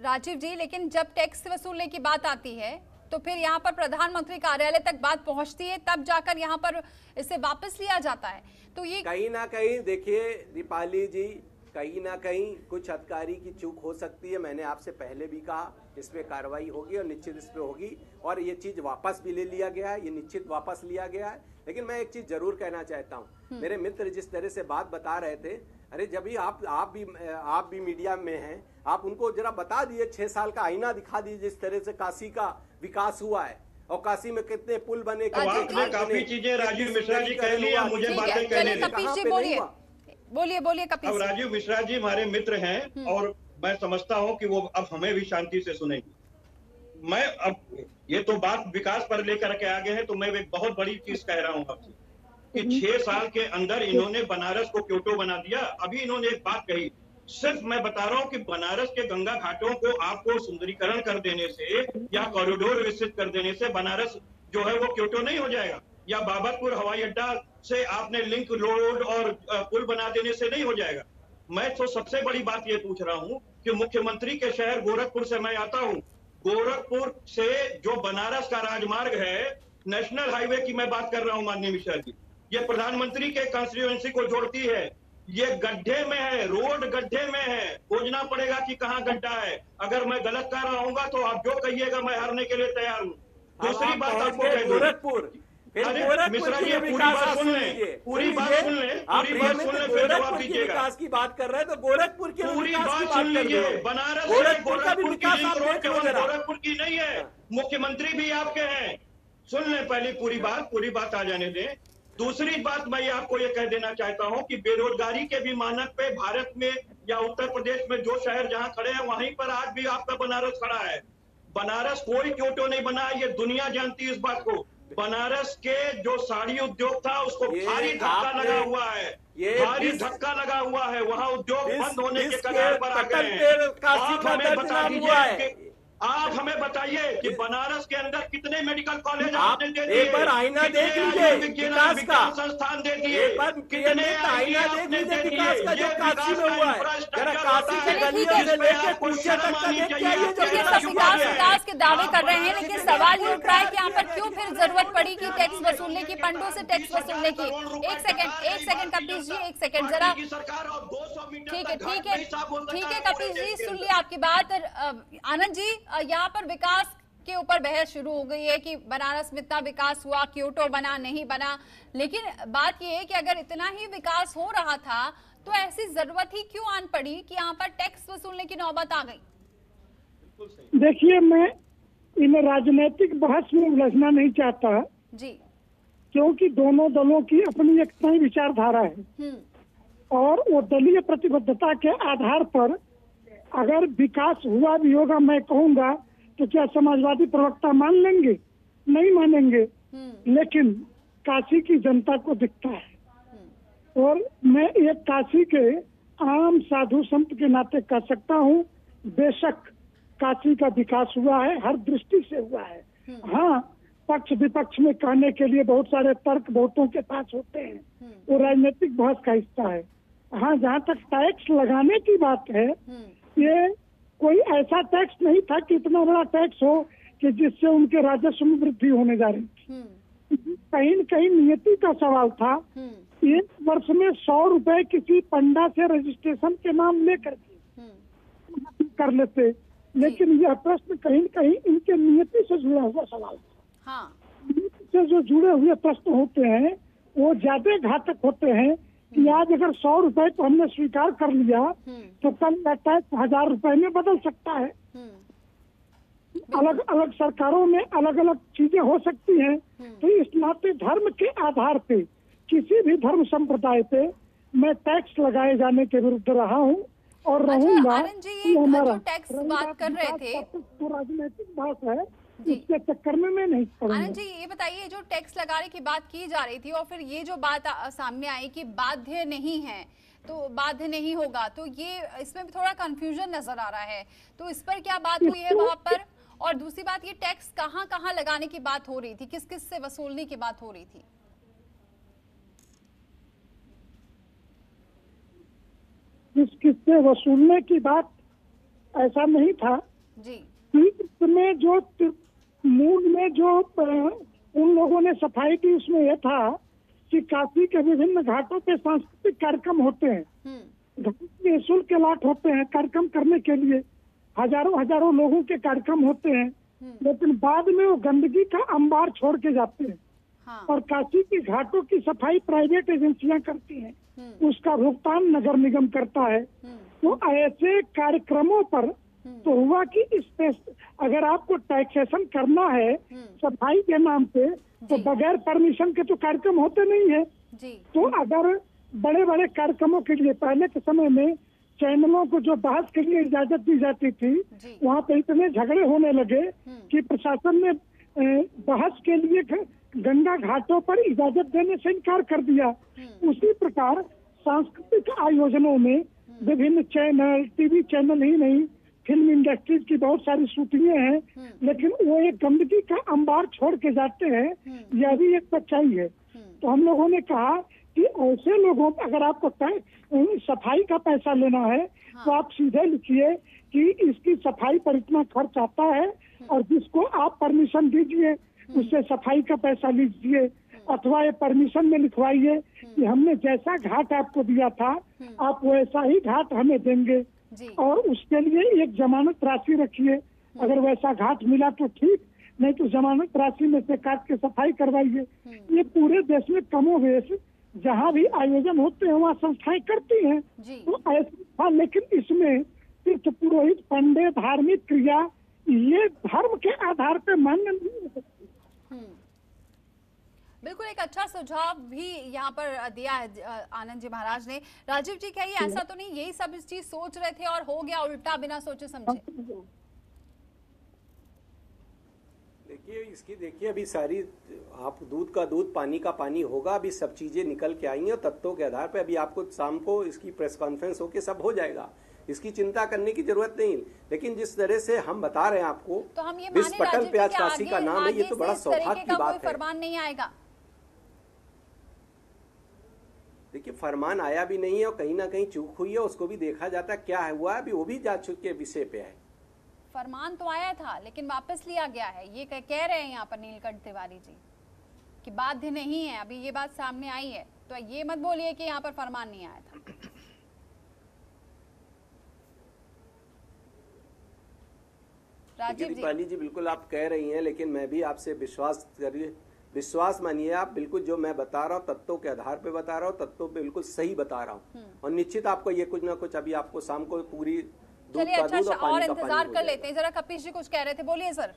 राजीव जी, लेकिन जब टैक्स वसूलने की बात आती है तो फिर यहाँ पर प्रधानमंत्री कार्यालय तक बात पहुंचती है, तब जाकर यहाँ पर इसे वापस लिया जाता है। तो ये कहीं ना कहीं देखिए दीपाली जी, कहीं ना कहीं कुछ अधिकारी की चूक हो सकती है। मैंने आपसे पहले भी कहा इस पे कार्रवाई होगी और निश्चित इस पे होगी, और ये चीज वापस भी ले लिया गया है, ये निश्चित वापस लिया गया है। लेकिन मैं एक चीज जरूर कहना चाहता हूँ, मेरे मित्र जिस तरह से बात बता रहे थे, अरे जब भी आप आप भी आप भी मीडिया में हैं, आप उनको जरा बता दिए, छह साल का आईना दिखा दीजिए जिस तरह से काशी का विकास हुआ है और काशी में कितने पुल बने, काफी चीजें राजीव मिश्रा जी कह लिया, मुझे बातें कहने बोलिए बोलिए बोलिए कपिल। अब राजीव मिश्रा जी हमारे मित्र हैं और मैं समझता हूं कि वो अब हमें भी शांति से सुनेंगे। मैं अब ये तो बात विकास पर लेकर के आगे है, तो मैं एक बहुत बड़ी चीज कह रहा हूं आपसे कि छह साल के अंदर इन्होंने बनारस को क्योटो बना दिया। अभी इन्होंने एक बात कही, सिर्फ मैं बता रहा हूं कि बनारस के गंगा घाटों को आपको सुंदरीकरण कर देने से या कॉरिडोर विकसित कर देने से बनारस जो है वो क्योटो नहीं हो जाएगा, या बाबतपुर हवाई अड्डा से आपने लिंक रोड और पुल बना देने से नहीं हो जाएगा। मैं तो सबसे बड़ी बात ये पूछ रहा हूं कि मुख्यमंत्री के शहर गोरखपुर से मैं आता हूं, गोरखपुर से जो बनारस का राजमार्ग है, नेशनल हाईवे की मैं बात कर रहा हूं माननीय मिश्रा जी, ये प्रधानमंत्री के कंस्टिट्यूएंसी को जोड़ती है। ये गड्ढे में है, रोड गड्ढे में है, खोजना पड़ेगा कि कहाँ गड्ढा है। अगर मैं गलत कर रहा हूँ तो आप जो कहिएगा मैं हारने के लिए तैयार हूँ। दूसरी बात आपको कह दूं, गोरखपुर मिश्रा जी पूरी बात सुन लें, पूरी बात सुन लें, पूरी बात सुन लें, फिर जवाब दीजिएगा। विकास की बात कर रहे हैं तो गोरखपुर की पूरी बात सुन लीजिए। बनारस गोरखपुर की लिंक रोड केवल गोरखपुर की नहीं है, मुख्यमंत्री भी आपके हैं। सुन लें पहले पूरी बात, पूरी बात आ जाने दें। दूसरी बात मैं आपको ये कह देना चाहता हूं कि बेरोजगारी के भी मानक पे भारत में या उत्तर प्रदेश में जो शहर जहां खड़े हैं वहीं पर आज भी आपका बनारस खड़ा है। बनारस कोई क्योटो नहीं बना, ये दुनिया जानती है इस बात को। बनारस के जो साड़ी उद्योग था उसको भारी धक्का लगा हुआ है, भारी धक्का लगा हुआ है, वहाँ उद्योग बंद होने के कगार पर आ गए हैं। आप हमें बता दीजिए, आप हमें बताइए कि बनारस के अंदर कितने मेडिकल कॉलेज आपने दे दिए, एक बार आईना देख लीजिए विकास का, संस्थान दे दिए, कितने आईना देख लीजिए विकास का जो काशी में हुआ है। जरा काशी के गलियों से लेकर कुर्सिया तक का देख के आइए जो विकास विकास के दावे कर रहे हैं, लेकिन सवाल ये उठ रहा है कि यहाँ पर क्यों फिर जरूरत पड़ी कि टैक्स वसूलने की, पंडों से टैक्स वसूलने की। एक सेकंड एक सेकंड कपिल जी, एक सेकंड जरा, ठीक है ठीक है ठीक है कपिल जी, सुन लिया आपकी बात। आनंद जी, यहाँ पर विकास के ऊपर बहस शुरू हो गई है कि बनारस में इतना विकास हुआ, क्योटो बना नहीं बना, लेकिन बात यह है कि अगर इतना ही विकास हो रहा था तो ऐसी जरूरत ही क्यों आन पड़ी कि यहाँ पर टैक्स वसूलने की नौबत आ गई। देखिए, मैं इन राजनीतिक बहस में उलझना नहीं चाहता जी, क्योंकि दोनों दलों की अपनी एक नई विचारधारा है और वो दलीय प्रतिबद्धता के आधार पर अगर विकास हुआ भी होगा, मैं कहूँगा तो क्या समाजवादी प्रवक्ता मान लेंगे? नहीं मानेंगे। लेकिन काशी की जनता को दिखता है और मैं एक काशी के आम साधु संत के नाते कह सकता हूँ, बेशक काशी का विकास हुआ है, हर दृष्टि से हुआ है। हाँ, पक्ष विपक्ष में कहने के लिए बहुत सारे तर्क बहुतों के पास होते हैं, वो राजनीतिक बहस का हिस्सा है। हाँ, जहाँ तक टैक्स लगाने की बात है, ये कोई ऐसा टैक्स नहीं था कि इतना बड़ा टैक्स हो कि जिससे उनके राजस्व में वृद्धि होने जा रही थी। कहीं न कहीं नियति का सवाल था। एक वर्ष में सौ रुपए किसी पंडा से रजिस्ट्रेशन के नाम लेकर के कर लेते, लेकिन यह प्रश्न कहीं न कहीं इनके नियति से जुड़ा हुआ सवाल था। हाँ। नियति से जो जुड़े हुए प्रश्न होते हैं वो ज्यादा घातक होते हैं कि आज अगर सौ रुपए तो हमने स्वीकार कर लिया तो कल टैक्स हजार रुपए में बदल सकता है। अलग अलग सरकारों में अलग अलग चीजें हो सकती हैं, तो इस नाते धर्म के आधार पे किसी भी धर्म संप्रदाय पे मैं टैक्स लगाए जाने के विरुद्ध रहा हूँ और रहूंगा। आनंद जी, ये जो टैक्स बात कर रहे थे तो राजनीतिक बात है, इसके चक्कर में मैं नहीं पड़ूंगा। आनंद जी, ये बताइए, जो टैक्स लगाने की बात की जा रही थी और फिर ये जो बात सामने आई कि बाध्य नहीं है तो बाध्य नहीं होगा, तो ये इसमें भी थोड़ा कंफ्यूजन नजर आ रहा है, तो इस पर क्या बात हुई है वहां पर? और दूसरी बात, ये टैक्स कहाँ कहाँ लगाने की बात हो रही थी, किस किस से वसूलने की बात हो रही थी? किस किस से वसूलने की बात ऐसा नहीं था, जी। इसमें जो मूल में जो उन लोगों ने सफाई की, उसमें यह था कि काशी के विभिन्न घाटों पे सांस्कृतिक कार्यक्रम होते हैं, निःशुल्क अलाट होते हैं कार्यक्रम करने के लिए, हजारों हजारों लोगों के कार्यक्रम होते हैं, लेकिन बाद में वो गंदगी का अंबार छोड़ के जाते हैं। हाँ। और काशी के घाटों की सफाई प्राइवेट एजेंसियां करती हैं, उसका भुगतान नगर निगम करता है। तो ऐसे कार्यक्रमों पर तो हुआ कि इस पे अगर आपको टैक्सेशन करना है सफाई के नाम पे, तो बगैर परमिशन के तो कार्यक्रम होते नहीं है। तो अगर बड़े बड़े कार्यक्रमों के लिए पहले के समय में चैनलों को जो बहस के लिए इजाजत दी जाती थी, वहाँ पे इतने झगड़े होने लगे कि प्रशासन ने बहस के लिए गंगा घाटों पर इजाजत देने से इनकार कर दिया। उसी प्रकार सांस्कृतिक आयोजनों में विभिन्न चैनल, टीवी चैनल ही नहीं, फिल्म इंडस्ट्रीज की बहुत सारी शूटिंगें हैं, लेकिन वो एक गंदगी का अंबार छोड़ के जाते हैं, यह भी एक सच्चाई है। तो हम लोगों ने कहा कि ऐसे लोगों, अगर आपको सफाई का पैसा लेना है, हाँ। तो आप सीधे लिखिए कि इसकी सफाई पर इतना खर्च आता है और जिसको आप परमिशन दीजिए उससे सफाई का पैसा लीजिए, अथवा ये परमिशन में लिखवाइए कि हमने जैसा घाट आपको दिया था आप वैसा ही घाट हमें देंगे, और उसके लिए एक जमानत राशि रखिए। अगर वैसा घाट मिला तो ठीक, नहीं तो जमानत राशि में से काट के सफाई करवाइए। ये पूरे देश में कमोवेश जहाँ भी आयोजन होते हैं वहाँ संस्थाएं करती हैं। तो ऐसा, लेकिन इसमें तीर्थ पुरोहित, पंडित, धार्मिक क्रिया ये धर्म के आधार पर मान्य नहीं हो सकती। बिल्कुल एक अच्छा सुझाव भी यहाँ पर दिया है आनंद जी महाराज ने। राजीव जी, क्या ये ऐसा तो नहीं यही सब इस चीज सोच रहे थे और हो गया उल्टा बिना सोचे समझे? देखिए इसकी देखिए अभी सारी आप दूध का दूध पानी का पानी होगा, अभी सब चीजें निकल के आई हैं और तथ्यों के आधार पे अभी आपको शाम को इसकी प्रेस कॉन्फ्रेंस होके सब हो जाएगा, इसकी चिंता करने की जरूरत नहीं। लेकिन जिस तरह से हम बता रहे हैं आपको, तो हम ये विश्व पटल पे आज काशी का नाम है, ये तो बड़ा सौभाग्य की बात है। फरमान नहीं आएगा? देखिए फरमान आया भी नहीं है और कहीं ना कहीं चूक हुई है, उसको भी देखा जाता है क्या है हुआ है, अभी वो भी जा चुके विषय पे है। फरमान तो आया था लेकिन वापस लिया गया है, ये कह, कह रहे हैं यहाँ पर नीलकंठ तिवारी जी कि बाध्य नहीं है, अभी ये बात सामने आई है, तो ये मत बोलिए कि यहाँ पर फरमान नहीं आया था। राजीव जी, दीपाली जी बिल्कुल आप कह रही हैं, लेकिन मैं भी आपसे विश्वास करिए, विश्वास मानिए आप, बिल्कुल जो मैं बता रहा हूँ तत्वों के आधार पे बता रहा हूँ, तत्वों पे बिल्कुल सही बता रहा हूँ, और निश्चित आपको ये कुछ ना कुछ अभी आपको शाम को पूरी चलिए अच्छा, अच्छा और इंतजार कर लेते हैं। जरा कपिश जी कुछ कह रहे थे, बोलिए सर।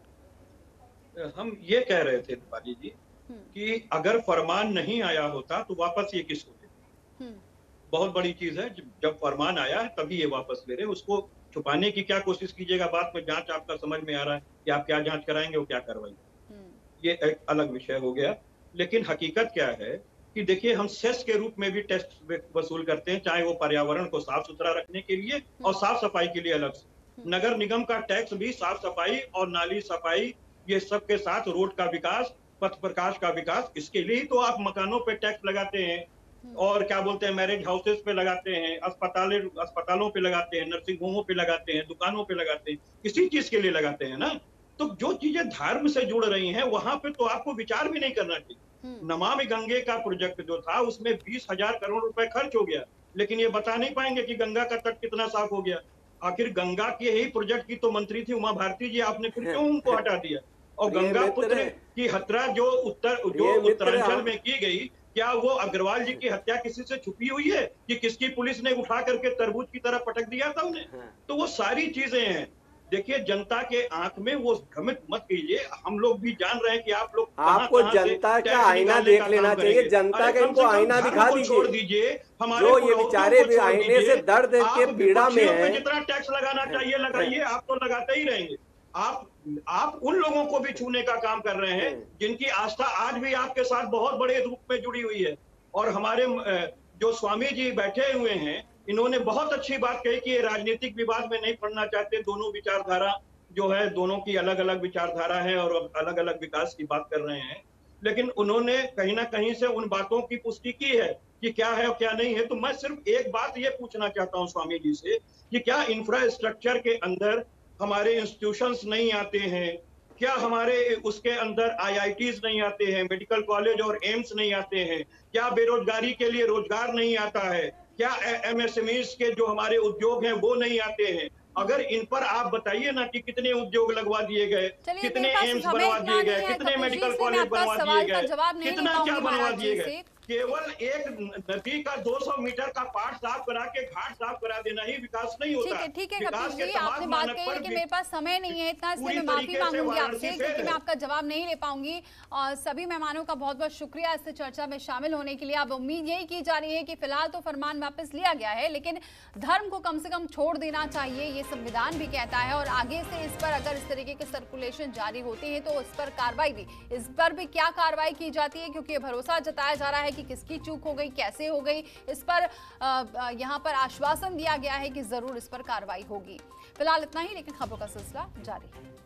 हम ये कह रहे थे दीपाली जी कि अगर फरमान नहीं आया होता तो वापस ये किस होते? बहुत बड़ी चीज है, जब फरमान आया है तभी ये वापस ले रहे, उसको छुपाने की क्या कोशिश कीजिएगा, बाद में जांच आपका समझ में आ रहा है कि आप क्या जांच कराएंगे और क्या करवाएंगे, ये एक अलग विषय हो गया। लेकिन हकीकत क्या है कि देखिए हम सेस के रूप में भी टैक्स वसूल करते हैं, चाहे वो पर्यावरण को साफ सुथरा रखने के लिए और साफ सफाई के लिए अलग से। नगर निगम का टैक्स भी साफ सफाई और नाली सफाई, ये सब के साथ रोड का विकास, पथ प्रकाश का विकास, इसके लिए ही तो आप मकानों पे टैक्स लगाते हैं, और क्या बोलते हैं मैरिज हाउसेस पे लगाते हैं, अस्पताल अस्पतालों पे लगाते हैं, नर्सिंग होमों पे लगाते हैं, दुकानों पे लगाते हैं, इसी चीज के लिए लगाते हैं ना। तो जो चीजें धर्म से जुड़ रही हैं वहां पे तो आपको विचार भी नहीं करना चाहिए। नमामि गंगे का प्रोजेक्ट जो था उसमें बीस हजार करोड़ रुपए खर्च हो गया, लेकिन ये बता नहीं पाएंगे कि गंगा का तट कितना साफ हो गया। आखिर गंगा के ही प्रोजेक्ट की तो मंत्री थी उमा भारती जी, आपने फिर क्यों उनको हटा दिया? और गंगा पुत्र की हत्या जो उत्तर जो उत्तरांचल में की गई, क्या वो अग्रवाल जी की हत्या किसी से छुपी हुई है कि किसकी पुलिस ने उठा करके तरबूज की तरह पटक दिया था उन्हें? तो वो सारी चीजें हैं। देखिए जनता के आंख में वो भ्रमित मत कीजिए, हम लोग भी जान रहे हैं कि आप लोग आपको जनता का आईना देख लेना चाहिए, जनता का इनको आईना दिखा दीजिए, छोड़ दीजिए हमारे जो ये बेचारे भी आईने से दर्द के पीड़ा में है। जितना टैक्स लगाना चाहिए लगाइए, आप तो लगाते ही रहेंगे। आप आप उन लोगों को भी छूने का काम कर रहे हैं जिनकी आस्था आज भी आपके साथ बहुत बड़े रूप में जुड़ी हुई है। और हमारे जो स्वामी जी बैठे हुए हैं, इन्होंने बहुत अच्छी बात कही कि ये राजनीतिक विवाद में नहीं पड़ना चाहते, दोनों विचारधारा जो है दोनों की अलग अलग विचारधारा है और अलग अलग विकास की बात कर रहे हैं, लेकिन उन्होंने कहीं ना कहीं से उन बातों की पुष्टि की है कि क्या है और क्या नहीं है। तो मैं सिर्फ एक बात ये पूछना चाहता हूँ स्वामी जी से कि क्या इंफ्रास्ट्रक्चर के अंदर हमारे इंस्टीट्यूशंस नहीं आते हैं? क्या हमारे उसके अंदर आई आई टीज नहीं आते हैं, मेडिकल कॉलेज और एम्स नहीं आते हैं? क्या बेरोजगारी के लिए रोजगार नहीं आता है? क्या एम एस एम ईज के जो हमारे उद्योग हैं वो नहीं आते हैं? अगर इन पर आप बताइए ना कि कितने उद्योग लगवा दिए गए, कितने एम्स बनवा दिए गए, कितने मेडिकल कॉलेज बनवा दिए गए, कितना क्या बनवा दिए गए? केवल एक नदी का दो सौ मीटर का पाट साफ करा के घाट साफ करा देना ही विकास नहीं होता। ठीक है, ठीक है कपिल जी, आपने बात कही लेकिन मेरे पास समय नहीं है इतना, इसलिए मैं माफी मांगूंगी आपसे क्योंकि मैं आपका जवाब नहीं ले पाऊंगी। और सभी मेहमानों का बहुत बहुत शुक्रिया इस चर्चा में शामिल होने के लिए। अब उम्मीद यही की जा रही है कि फिलहाल तो फरमान वापस लिया गया है, लेकिन धर्म को कम से कम छोड़ देना चाहिए, ये संविधान भी कहता है। और आगे से इस पर अगर इस तरीके के सर्कुलेशन जारी होते हैं तो इस पर कार्रवाई भी, इस पर भी क्या कार्रवाई की जाती है, क्योंकि भरोसा जताया जा रहा है कि किसकी चूक हो गई, कैसे हो गई, इस पर यहां पर आश्वासन दिया गया है कि जरूर इस पर कार्रवाई होगी। फिलहाल इतना ही, लेकिन खबरों का सिलसिला जारी है।